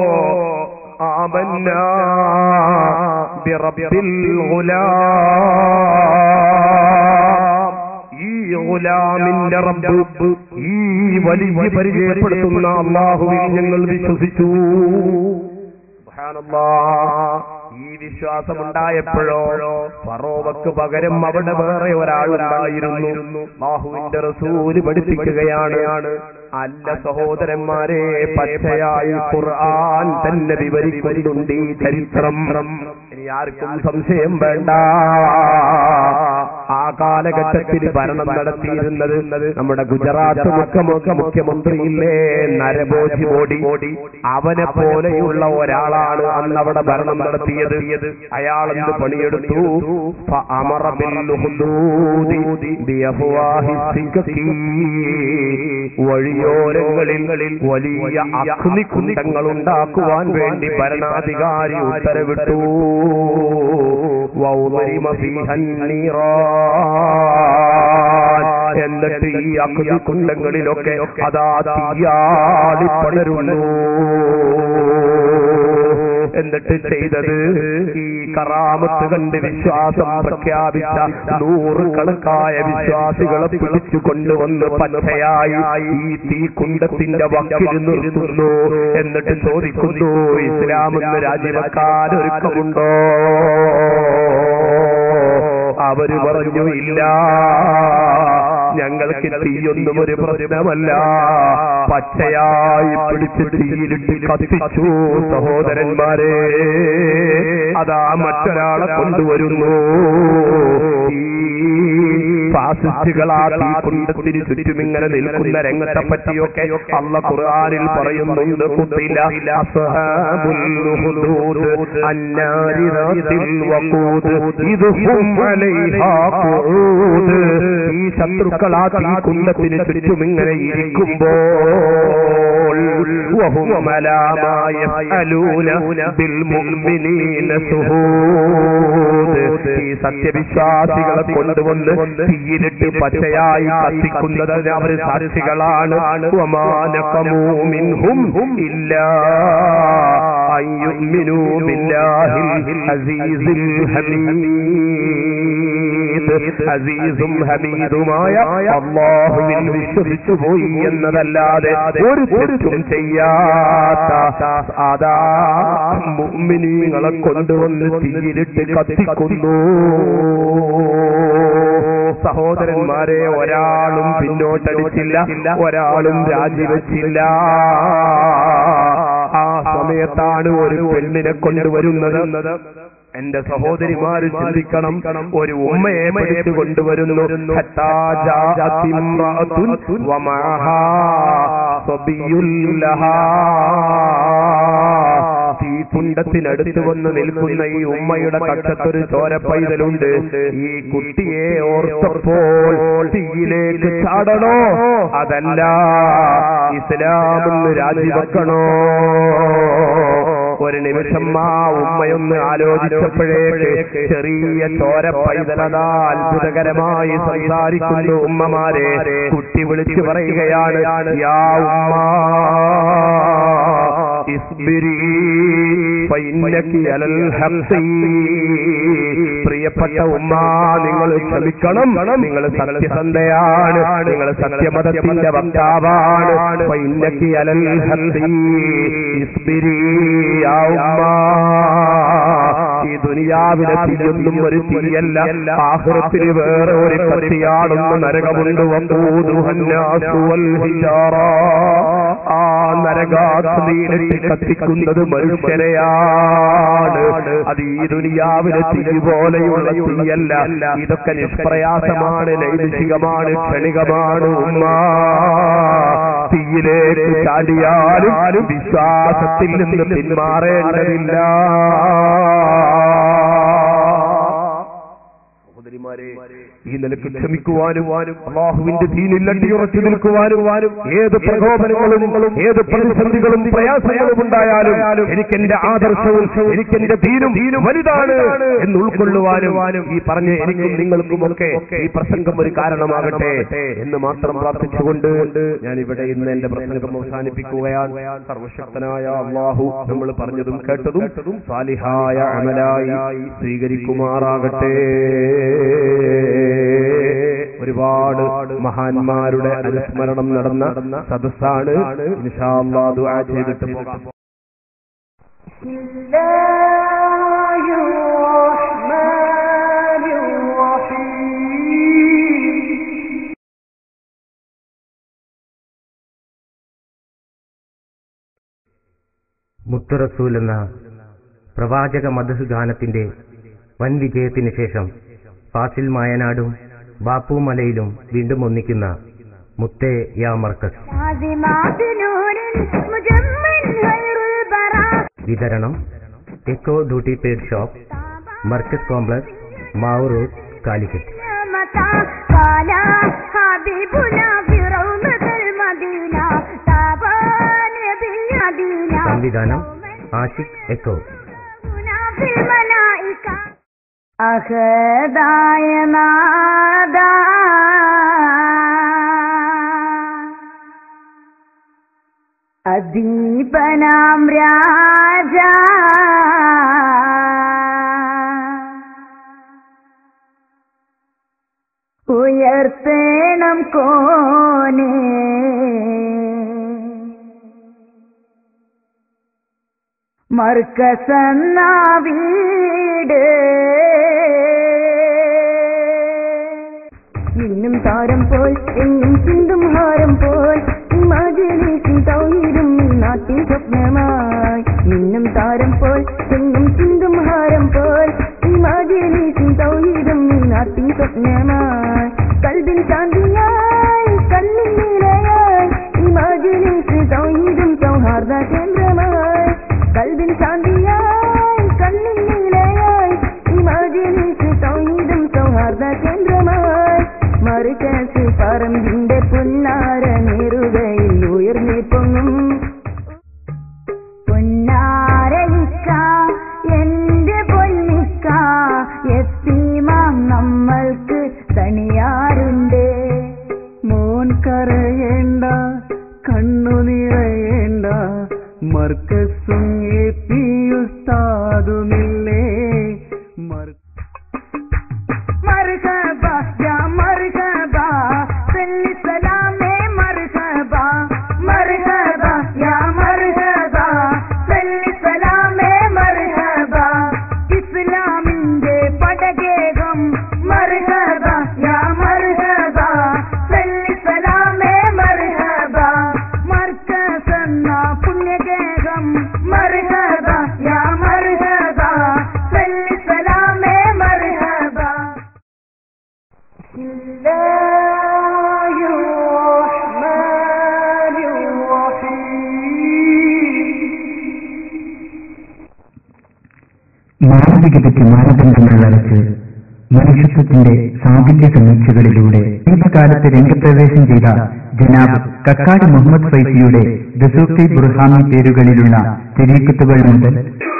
ആമന്നാ ബിറബ്ബിൽ ഗുലാം. ഈ ഗുലാമിന്റെ റബ്ബ്, ഈ വലിയ പരിചയപ്പെടുത്തുന്ന അല്ലാഹുവിൽ ഞങ്ങൾ വിശ്വസിച്ചു. സുബ്ഹാനല്ലാഹ്. ഈ വിശ്വാസമുണ്ടായപ്പോഴോ ഫറോവക്ക് പകരം അവിടെ വേറെ ഒരാളുണ്ടായിരുന്നു. അല്ലാഹുവിന്റെ റസൂല് പഠിപ്പിക്കുകയാണ്, അല്ല സഹോദരന്മാരെ, പച്ചയായി ഖുർആൻ തന്നെ വിവരിക്കുന്നുണ്ട് ഈ ചരിത്രം. ഇനി ആർക്കും സംശയം വേണ്ട. ആ കാലഘട്ടത്തിൽ ഭരണം നടത്തിയിരുന്നത് നമ്മുടെ ഗുജറാത്ത് മുഖ്യമന്ത്രിയില്ലേ, നരബോജി മോഡി. അവനെ പോലെയുള്ള ഒരാളാണ് അന്ന് അവിടെ ഭരണം നടത്തിയത്. അയാൾ എന്ത് പണിയെടുത്തു? വഴിയോരങ്ങളിൽ വലിയ അഗ്നികുണ്ഡങ്ങൾ ഉണ്ടാക്കുവാൻ വേണ്ടി ഭരണാധികാരി ഉത്തരവിട്ടു. എന്നിട്ട് ഈ അഗ്നികുണ്ഡങ്ങളിലൊക്കെ അതാ തീയാടി പടരുന്നു. എന്നിട്ട് ചെയ്തത്, ഈ കറാമത്ത് കണ്ട് വിശ്വാസം പ്രഖ്യാപിച്ച 100 കണക്കായ വിശ്വാസികളെ പിടിച്ചു കൊണ്ടുവന്ന് പച്ചയായി ഈ തീക്കുണ്ടത്തിന്റെ വക്കിൽ നിർത്തുന്നു. എന്നിട്ട് ചോദിക്കുന്നു, ഇസ്ലാമെന്ന് രാജിവെക്കാൻ ഒരുക്കമുണ്ടോ? അവര് പറഞ്ഞു, ഇല്ല, ഞങ്ങൾക്ക് തീയൊന്നും ഒരു പ്രശ്നമല്ല. പച്ചയായി പിടിച്ച് തീയിലിട്ട് കത്തിച്ചു. സഹോദരന്മാരെ, അതാ മറ്റൊരാളെ കൊണ്ടുവരുന്നു. ഈ ഫാസിസ്റ്റുകളാ തീക്കുണ്ടത്തിന് ചുറ്റും ഇങ്ങനെ നിൽക്കുന്ന രംഗത്തെ പറ്റിയൊക്കെ അല്ലാഹു ഖുർആനിൽ പറയുന്നുണ്ട്. ഖുത്തില അസ്ഹാബുൽ ഉഖ്ദൂദ് അന്നാരി ദാത്തിൽ വഖൂദ് ഇദ്ഹും അലൈഹാ ഖുഊദ്. ഈ ശത്രുക്കളാ തീക്കുണ്ടത്തിന് ചുറ്റും ഇങ്ങനെ ഇരിക്കുമ്പോൾ വഹും അലാ മാ യഫ്അലൂന ബിൽ മുഅ്മിനീന ശുഹൂദ്. ഈ സത്യവിശ്വാസികളെ കൊണ്ടുവന്ന് തീയിലിട്ട് പച്ചയായി കത്തിക്കുന്നത് അവർ സാക്ഷികളാണ്. വമാ നഖമൂ മിൻഹും ഇല്ലാ അൻ യുഅ്മിനൂ ബില്ലാഹിൽ അസീസിൽ ഹമീദ്. അസീസും ഹമീദുമായ അല്ലാഹുവിൽ വിശ്വസിച്ചു പോയി എന്നതല്ലാതെ ഒരു തെറ്റും ചെയ്യാത്ത സാദാ മുഅ്മിനീങ്ങളെ കൊണ്ടുവന്ന് തീയിലിട്ട് കത്തിക്കുന്നു. സഹോദരന്മാരെ, ഒരാളും പിന്നോട്ടടിച്ചില്ല, ഒരാളും രാജിവെച്ചില്ല. ആ സമയത്താണ് ഒരു പെണ്ണിനെ കൊണ്ടുവരുന്നത്. എന്റെ സഹോദരിമാര് ചിന്തിക്കണം, ഒരു ഉമ്മയെ പിടിച്ചു കൊണ്ടുവരുന്നു. തീ തീക്കുണ്ടത്തിനടുത്ത് വന്ന് നിൽക്കുന്ന ഈ ഉമ്മയുടെ കക്ഷത്തൊരു ചോരപ്പൈതലുണ്ട്. ഈ കുട്ടിയെ ഓർത്തപ്പോൾ തീയിലേക്ക് ചാടണോ അതല്ല ഇസ്ലാമെന്ന് രാജിവെക്കണോ? ഒരു നിമിഷം ആ ഉമ്മയൊന്ന് ആലോചിച്ചപ്പോഴേക്ക് ചെറിയ ചോര പൈതലതാ അത്ഭുതകരമായി സംസാരിക്കുന്നു. ഉമ്മമാരെ കുട്ടി വിളിച്ചു പറയുകയാണ്, യാ ഉമ്മ ഇസ്ബിരി ഫഇന്നകി അലൽ ഹഖ്. പ്രിയപ്പെട്ട ഉമ്മ, നിങ്ങൾ ക്ഷമിക്കണം, നിങ്ങൾ സത്യസന്ധയാണ്, നിങ്ങൾ സത്യമതത്തിന്റെ വക്താവാണ്. ഫഇന്നകി അലൽ ഹഖ് ഇസ്ബിരി യാ ഉമ്മ. ഈ ദുനിയാവിലെ തീയൊന്നും ഒരു തീയല്ല, ആഖിറത്തിൽ വേറെ ഒരു കത്തിയാടുന്ന നരകമുണ്ട്. വഖൂദുഹന്നാസു വൽ ഹിജാറ. ആ നരകാഗ്നിയിലിട്ട് കത്തിക്കുന്നത് മനുഷ്യരെയാണ്. അത് ഈ ദുനിയാവിലെ തീ പോലെയുള്ള തീയല്ല. ഇതൊക്കെ നിഷ്പ്രയാസമാണ്, നൈമിഷികമാണ്, ക്ഷണികമാണ്. ഉമ്മ, തീയിലേക്ക് ചാടിയാലും വിശ്വാസത്തിൽ നിന്ന് പിന്മാറേണ്ടതില്ല. ഈ നിലക്ക് ക്ഷമിക്കുവാനും അല്ലാഹുവിന്റെ ദീനിൽ അടിയുറച്ചു നിൽക്കുവാനും ഏത് പ്രകോപനങ്ങളും ഏത് പ്രതിസന്ധികളും പ്രയാസങ്ങളും ഉണ്ടായാലും എനിക്കെന്റെ ആദർശവും എനിക്കെന്റെ ദീനും വലുതാണ് എന്ന് ഉൾക്കൊള്ളുവാനും ഈ പറഞ്ഞ എനിക്കും നിങ്ങൾക്കുമൊക്കെ ഈ പ്രസംഗം ഒരു കാരണമാകട്ടെ എന്ന് മാത്രം പ്രാർത്ഥിച്ചുകൊണ്ട് ഞാൻ ഇവിടെ ഇന്ന് എന്റെ പ്രസംഗം അവസാനിപ്പിക്കുകയാണ്. സർവശക്തനായ അല്ലാഹു നമ്മൾ പറഞ്ഞതും കേട്ടതും സാലിഹായ അമലായി സ്വീകരിക്കുമാറാകട്ടെ. ഒരുപാട് മഹാന്മാരുടെ അനുസ്മരണം നടന്ന സദസ്സാണ്. ഇൻഷാ അല്ലാഹ് ദുആ ചെയ്തിട്ട് പോകാം. മുത്തുറസൂൽ എന്ന പ്രവാചക മദ്ഹ് ഗാനത്തിന്റെ വൻ വിജയത്തിന് ശേഷം ഫാസിൽ മായനാടും ബാപ്പു മലയിലും വീണ്ടും ഒന്നിക്കുന്ന മുത്തേ യാ മർക്കസ്. വിതരണം Echo duty paid shop, Markaz complex, Mavoor road, Calicut. സംവിധാനം ആഷിഖ് എക്കോ. അഹദായ നാദ അദീപനാം രാജ ഉയർത്തേണം കോനെ മർക്കസെന്ന വീട് ഇന്നും താരം പോൽ എങ്ങും ചിന്തും ഹാരം പോൽ മജ്‌ലിസിൻ തൗഹീദും നാട്ടിൻ സ്വപ്നമായി. മിന്നും താരം പോൽ എങ്ങും ചിന്തും ഹാരം പോൽ മജ്‌ലിസിൻ തൗഹീദും നാട്ടിൻ സ്വപ്നമായി. കൽബിൻ ശാന്തിയായി കണ്ണിൻ നിലയായി മജ്‌ലിസ് തൗഹീദും സൗഹാർദ്ദ കേന്ദ്രമായി. കൽബിൻ ശാന്തിയായി കണ്ണിൻ നിലയായി മജ്‌ലിസ് തൗഹീദും സൗഹാർദ്ദ കേന്ദ്രമായി. മർക്കസ് പറമ്പിന്റെ പുന്നാര നേറുകയിൽ ഉയർന്നു പൊങ്ങും പൊന്നാരയിക്ക എന്റെ പൊന്നിക്ക. എത്തിമാം നമ്മൾക്ക് തണിയാറുണ്ട്. മോൻ കരയേണ്ട കണ്ണു നിറയേണ്ട മർക്കസും ഉസ്താദുമില്ലേ. മർഹബാ യാ മർഹബാ സല്ലി സലാമേ മർഹബാ. മർഹബാ യാ മർഹബാ സല്ലി സലാമേ മർഹബാ. ഇസ്ലാമിന്റെ പടകെ നാഗരികതയ്ക്ക് മാനദണ്ഡങ്ങൾ വരച്ച് മനുഷ്യത്വത്തിന്റെ സാഹിത്യ സമീക്ഷകളിലൂടെ ദീർഘകാലത്ത് രംഗപ്രവേശം ചെയ്ത ജനാബ് കക്കാട് മുഹമ്മദ് ഫൈസിയുടെ ദസൂഖി ബുർഹാമി പേരുകളിലുള്ള തെരീക്കത്തുകൾ മുതൽ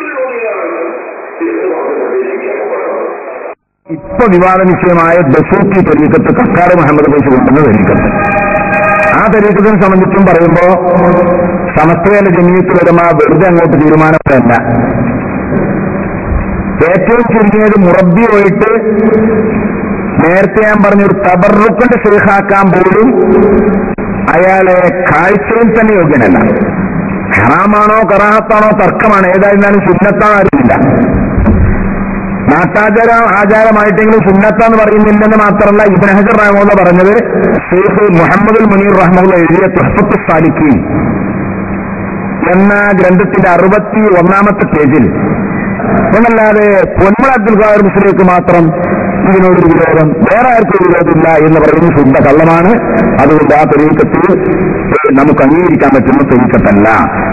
ഇപ്പൊ വിവാദ വിഷയമായ ദസൂഖി തെരീക്കത്ത് കക്കാട് മുഹമ്മദ് ഫൈസി കൊണ്ടുവന്ന തെരീക്കത്ത്, ആ തെരീക്കത്തിനെ സംബന്ധിച്ചും പറയുമ്പോ സമസ്തയിലെ ജമീയത്തുൽ ഉലമ വെറുതെ അങ്ങോട്ട് തീരുമാനമല്ല. ഏറ്റവും ചുരുങ്ങിയത് മുറബി പോയിട്ട് നേരത്തെ ഞാൻ പറഞ്ഞൊരു തബറുക്കിന്റെ ശേഖാക്കാൻ പോലും അയാളെ കാഴ്ചയിൽ തന്നെ യോഗ്യനല്ല. ഹറാമാണോ കറാഹത്താണോ തർക്കമാണ്, ഏതായിരുന്നാലും സുന്നത്താന്ന് അറിയില്ല. ആചാരമായിട്ടെങ്കിലും സുന്നത്താന്ന് പറയുന്നില്ലെന്ന് മാത്രമല്ല, ഇബ്നു ഹജർ റഹ്മത്തുള്ളാഹി പറഞ്ഞത് ഷെയ്ഖ് മുഹമ്മദുൽ മുനീർ റഹ്മത്തുള്ളാഹി എഴുതിയ തുഹ്ഫത്തുസ് സാലിഖീൻ എന്ന ഗ്രന്ഥത്തിന്റെ 61ാമത്തെ പേജിൽ ഒന്നല്ലാതെ പൊന്മള അബ്ദുൽ ഖാദർ മുസ്ലിക്ക് മാത്രം ഇതിനോടൊരു വിരോധം, വേറെ ആർക്കും വിരോധമില്ല എന്ന് പറയുന്നത് ശുദ്ധ കള്ളമാണ്. അതുകൊണ്ട് ആ തെരീക്കത്തിൽ നമുക്ക് അംഗീകരിക്കാൻ പറ്റുന്ന തെരീക്കത്തല്ല.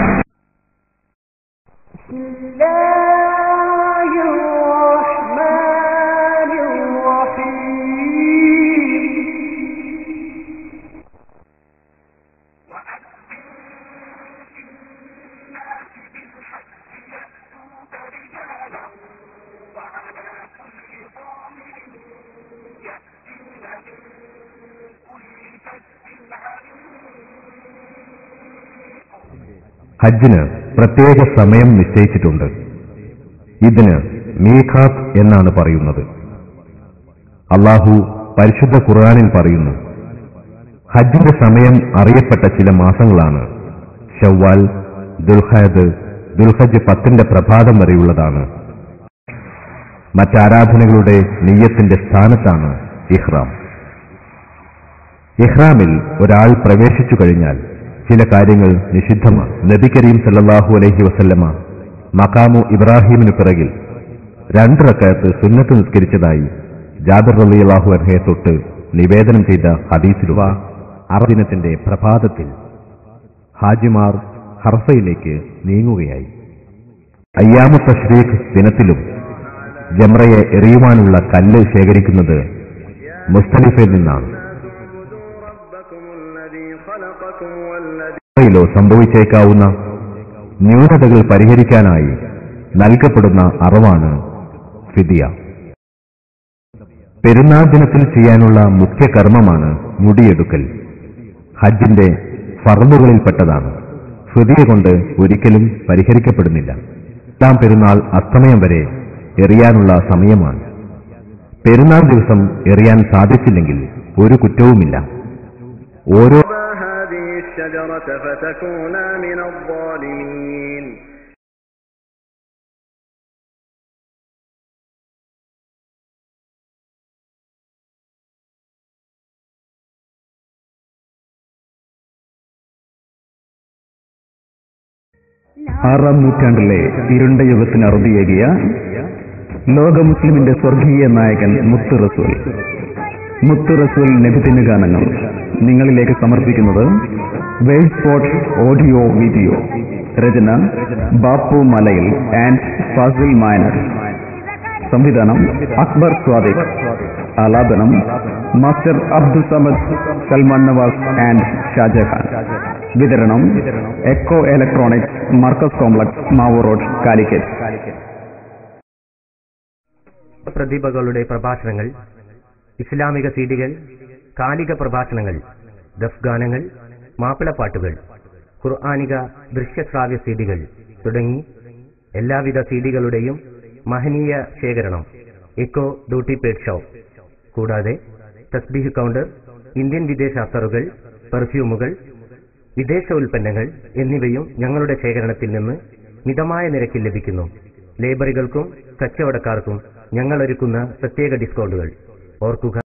ഹജ്ജിന് പ്രത്യേക സമയം നിശ്ചയിച്ചിട്ടുണ്ട്. ഇതിന് മീഖാത്ത് എന്നാണ് പറയുന്നത്. അള്ളാഹു പരിശുദ്ധ ഖുർആനിൽ പറയുന്നു, ഹജ്ജിന്റെ സമയം അറിയപ്പെട്ട ചില മാസങ്ങളാണ് ശവ്വാൽ, ദുൽഖഅദ്, ദുൽഹജ്ജ് 10ന്റെ പ്രഭാതം വരെയുള്ളതാണ്. മറ്റാരാധനകളുടെ നിയ്യത്തിന്റെ സ്ഥാനത്താണ് ഇഹ്റാം. ഇഹ്റാമിൽ ഒരാൾ പ്രവേശിച്ചു കഴിഞ്ഞാൽ ചില കാര്യങ്ങൾ നിഷിദ്ധമാണ്. നബി കരീം സല്ലല്ലാഹു അലൈഹി വസല്ലമ മഖാമു ഇബ്രാഹിമിനു പിറകിൽ 2 റക്അത്ത് സുന്നത്ത് നിസ്കരിച്ചതായി ജാബിർ റളിയല്ലാഹു അൻഹയെ തൊട്ട് നിവേദനം ചെയ്ത ഹദീസിലുവ അറബിനത്തിന്റെ പ്രഭാതത്തിൽ ഹാജിമാർ ഹർഫയിലേക്ക് നീങ്ങുകയായി. അയ്യാമു തശ്രീഖ് ദിനത്തിലും ജംറയെ എറിയുവാനുള്ള കല്ല് ശേഖരിക്കുന്നത് മുസ്തലിഫയിൽ നിന്നാണ്. യിലോ സംഭവിച്ചേക്കാവുന്ന ന്യൂനതകൾ പരിഹരിക്കാനായി നൽകപ്പെടുന്ന അറവാണ് ഫിദിയ. പെരുന്നാൾ ദിനത്തിൽ ചെയ്യാനുള്ള മുഖ്യ കർമ്മമാണ് മുടിയെടുക്കൽ. ഹജ്ജിന്റെ ഫർളുകളിൽപ്പെട്ടതാണ്. ഫിദിയ കൊണ്ട് ഒരിക്കലും പരിഹരിക്കപ്പെടുന്നില്ല. 8ാം പെരുന്നാൾ അസ്തമയം വരെ എറിയാനുള്ള സമയമാണ്. പെരുന്നാൾ ദിവസം എറിയാൻ സാധിച്ചില്ലെങ്കിൽ ഒരു കുറ്റവുമില്ല. ഓരോ ആറാം നൂറ്റാണ്ടിലെ ഇരുണ്ട യുഗത്തിന് അറുതിയേകിയ ലോക മുസ്ലിമിന്റെ സ്വർഗീയ നായകൻ മുത്ത് റസൂൽ നബിദിന ഗാനങ്ങൾ നിങ്ങളിലേക്ക് സമർപ്പിക്കുന്നത് വേൾഡ് സ്പോട്ട് ഓഡിയോ വീഡിയോ. രചന ബാപ്പു മലയിൽ ആൻഡ് ഫാസിൽ മായനർ. സംവിധാനം അക്ബർ സ്വാദിഖ്. ആലാപനം മാസ്റ്റർ അബ്ദുൽ സമദ്, സൽമാൻ നവാസ് ആൻഡ് ഷാജഹാൻ. വിതരണം Echo electronics, Markaz complex, Mavoor road, Calicut. പ്രതിഭകളുടെ പ്രഭാഷണങ്ങൾ, ഇസ്ലാമിക സീഡികൾ, കാലിക പ്രഭാഷണങ്ങൾ, ദഫ്ഗാനങ്ങൾ, മാപ്പിളപ്പാട്ടുകൾ, ഖുർആനിക ദൃശ്യശ്രാവ്യ സീഡികൾ തുടങ്ങി എല്ലാവിധ സീഡികളുടെയും മഹനീയ ശേഖരണം എക്കോ ഡ്യൂട്ടി പേഡ് ഷോപ്പ്. കൂടാതെ തസ്ബീഹ് കൗണ്ടർ, ഇന്ത്യൻ വിദേശ അത്തറുകൾ, പെർഫ്യൂമുകൾ, വിദേശ ഉൽപ്പന്നങ്ങൾ എന്നിവയും ഞങ്ങളുടെ ശേഖരണത്തിൽ നിന്ന് മിതമായ നിരക്കിൽ ലഭിക്കുന്നു. ലേബറികൾക്കും കച്ചവടക്കാർക്കും ഞങ്ങൾ ഒരുക്കുന്ന പ്രത്യേക ഡിസ്കൗണ്ടുകൾ ഓർക്കുക.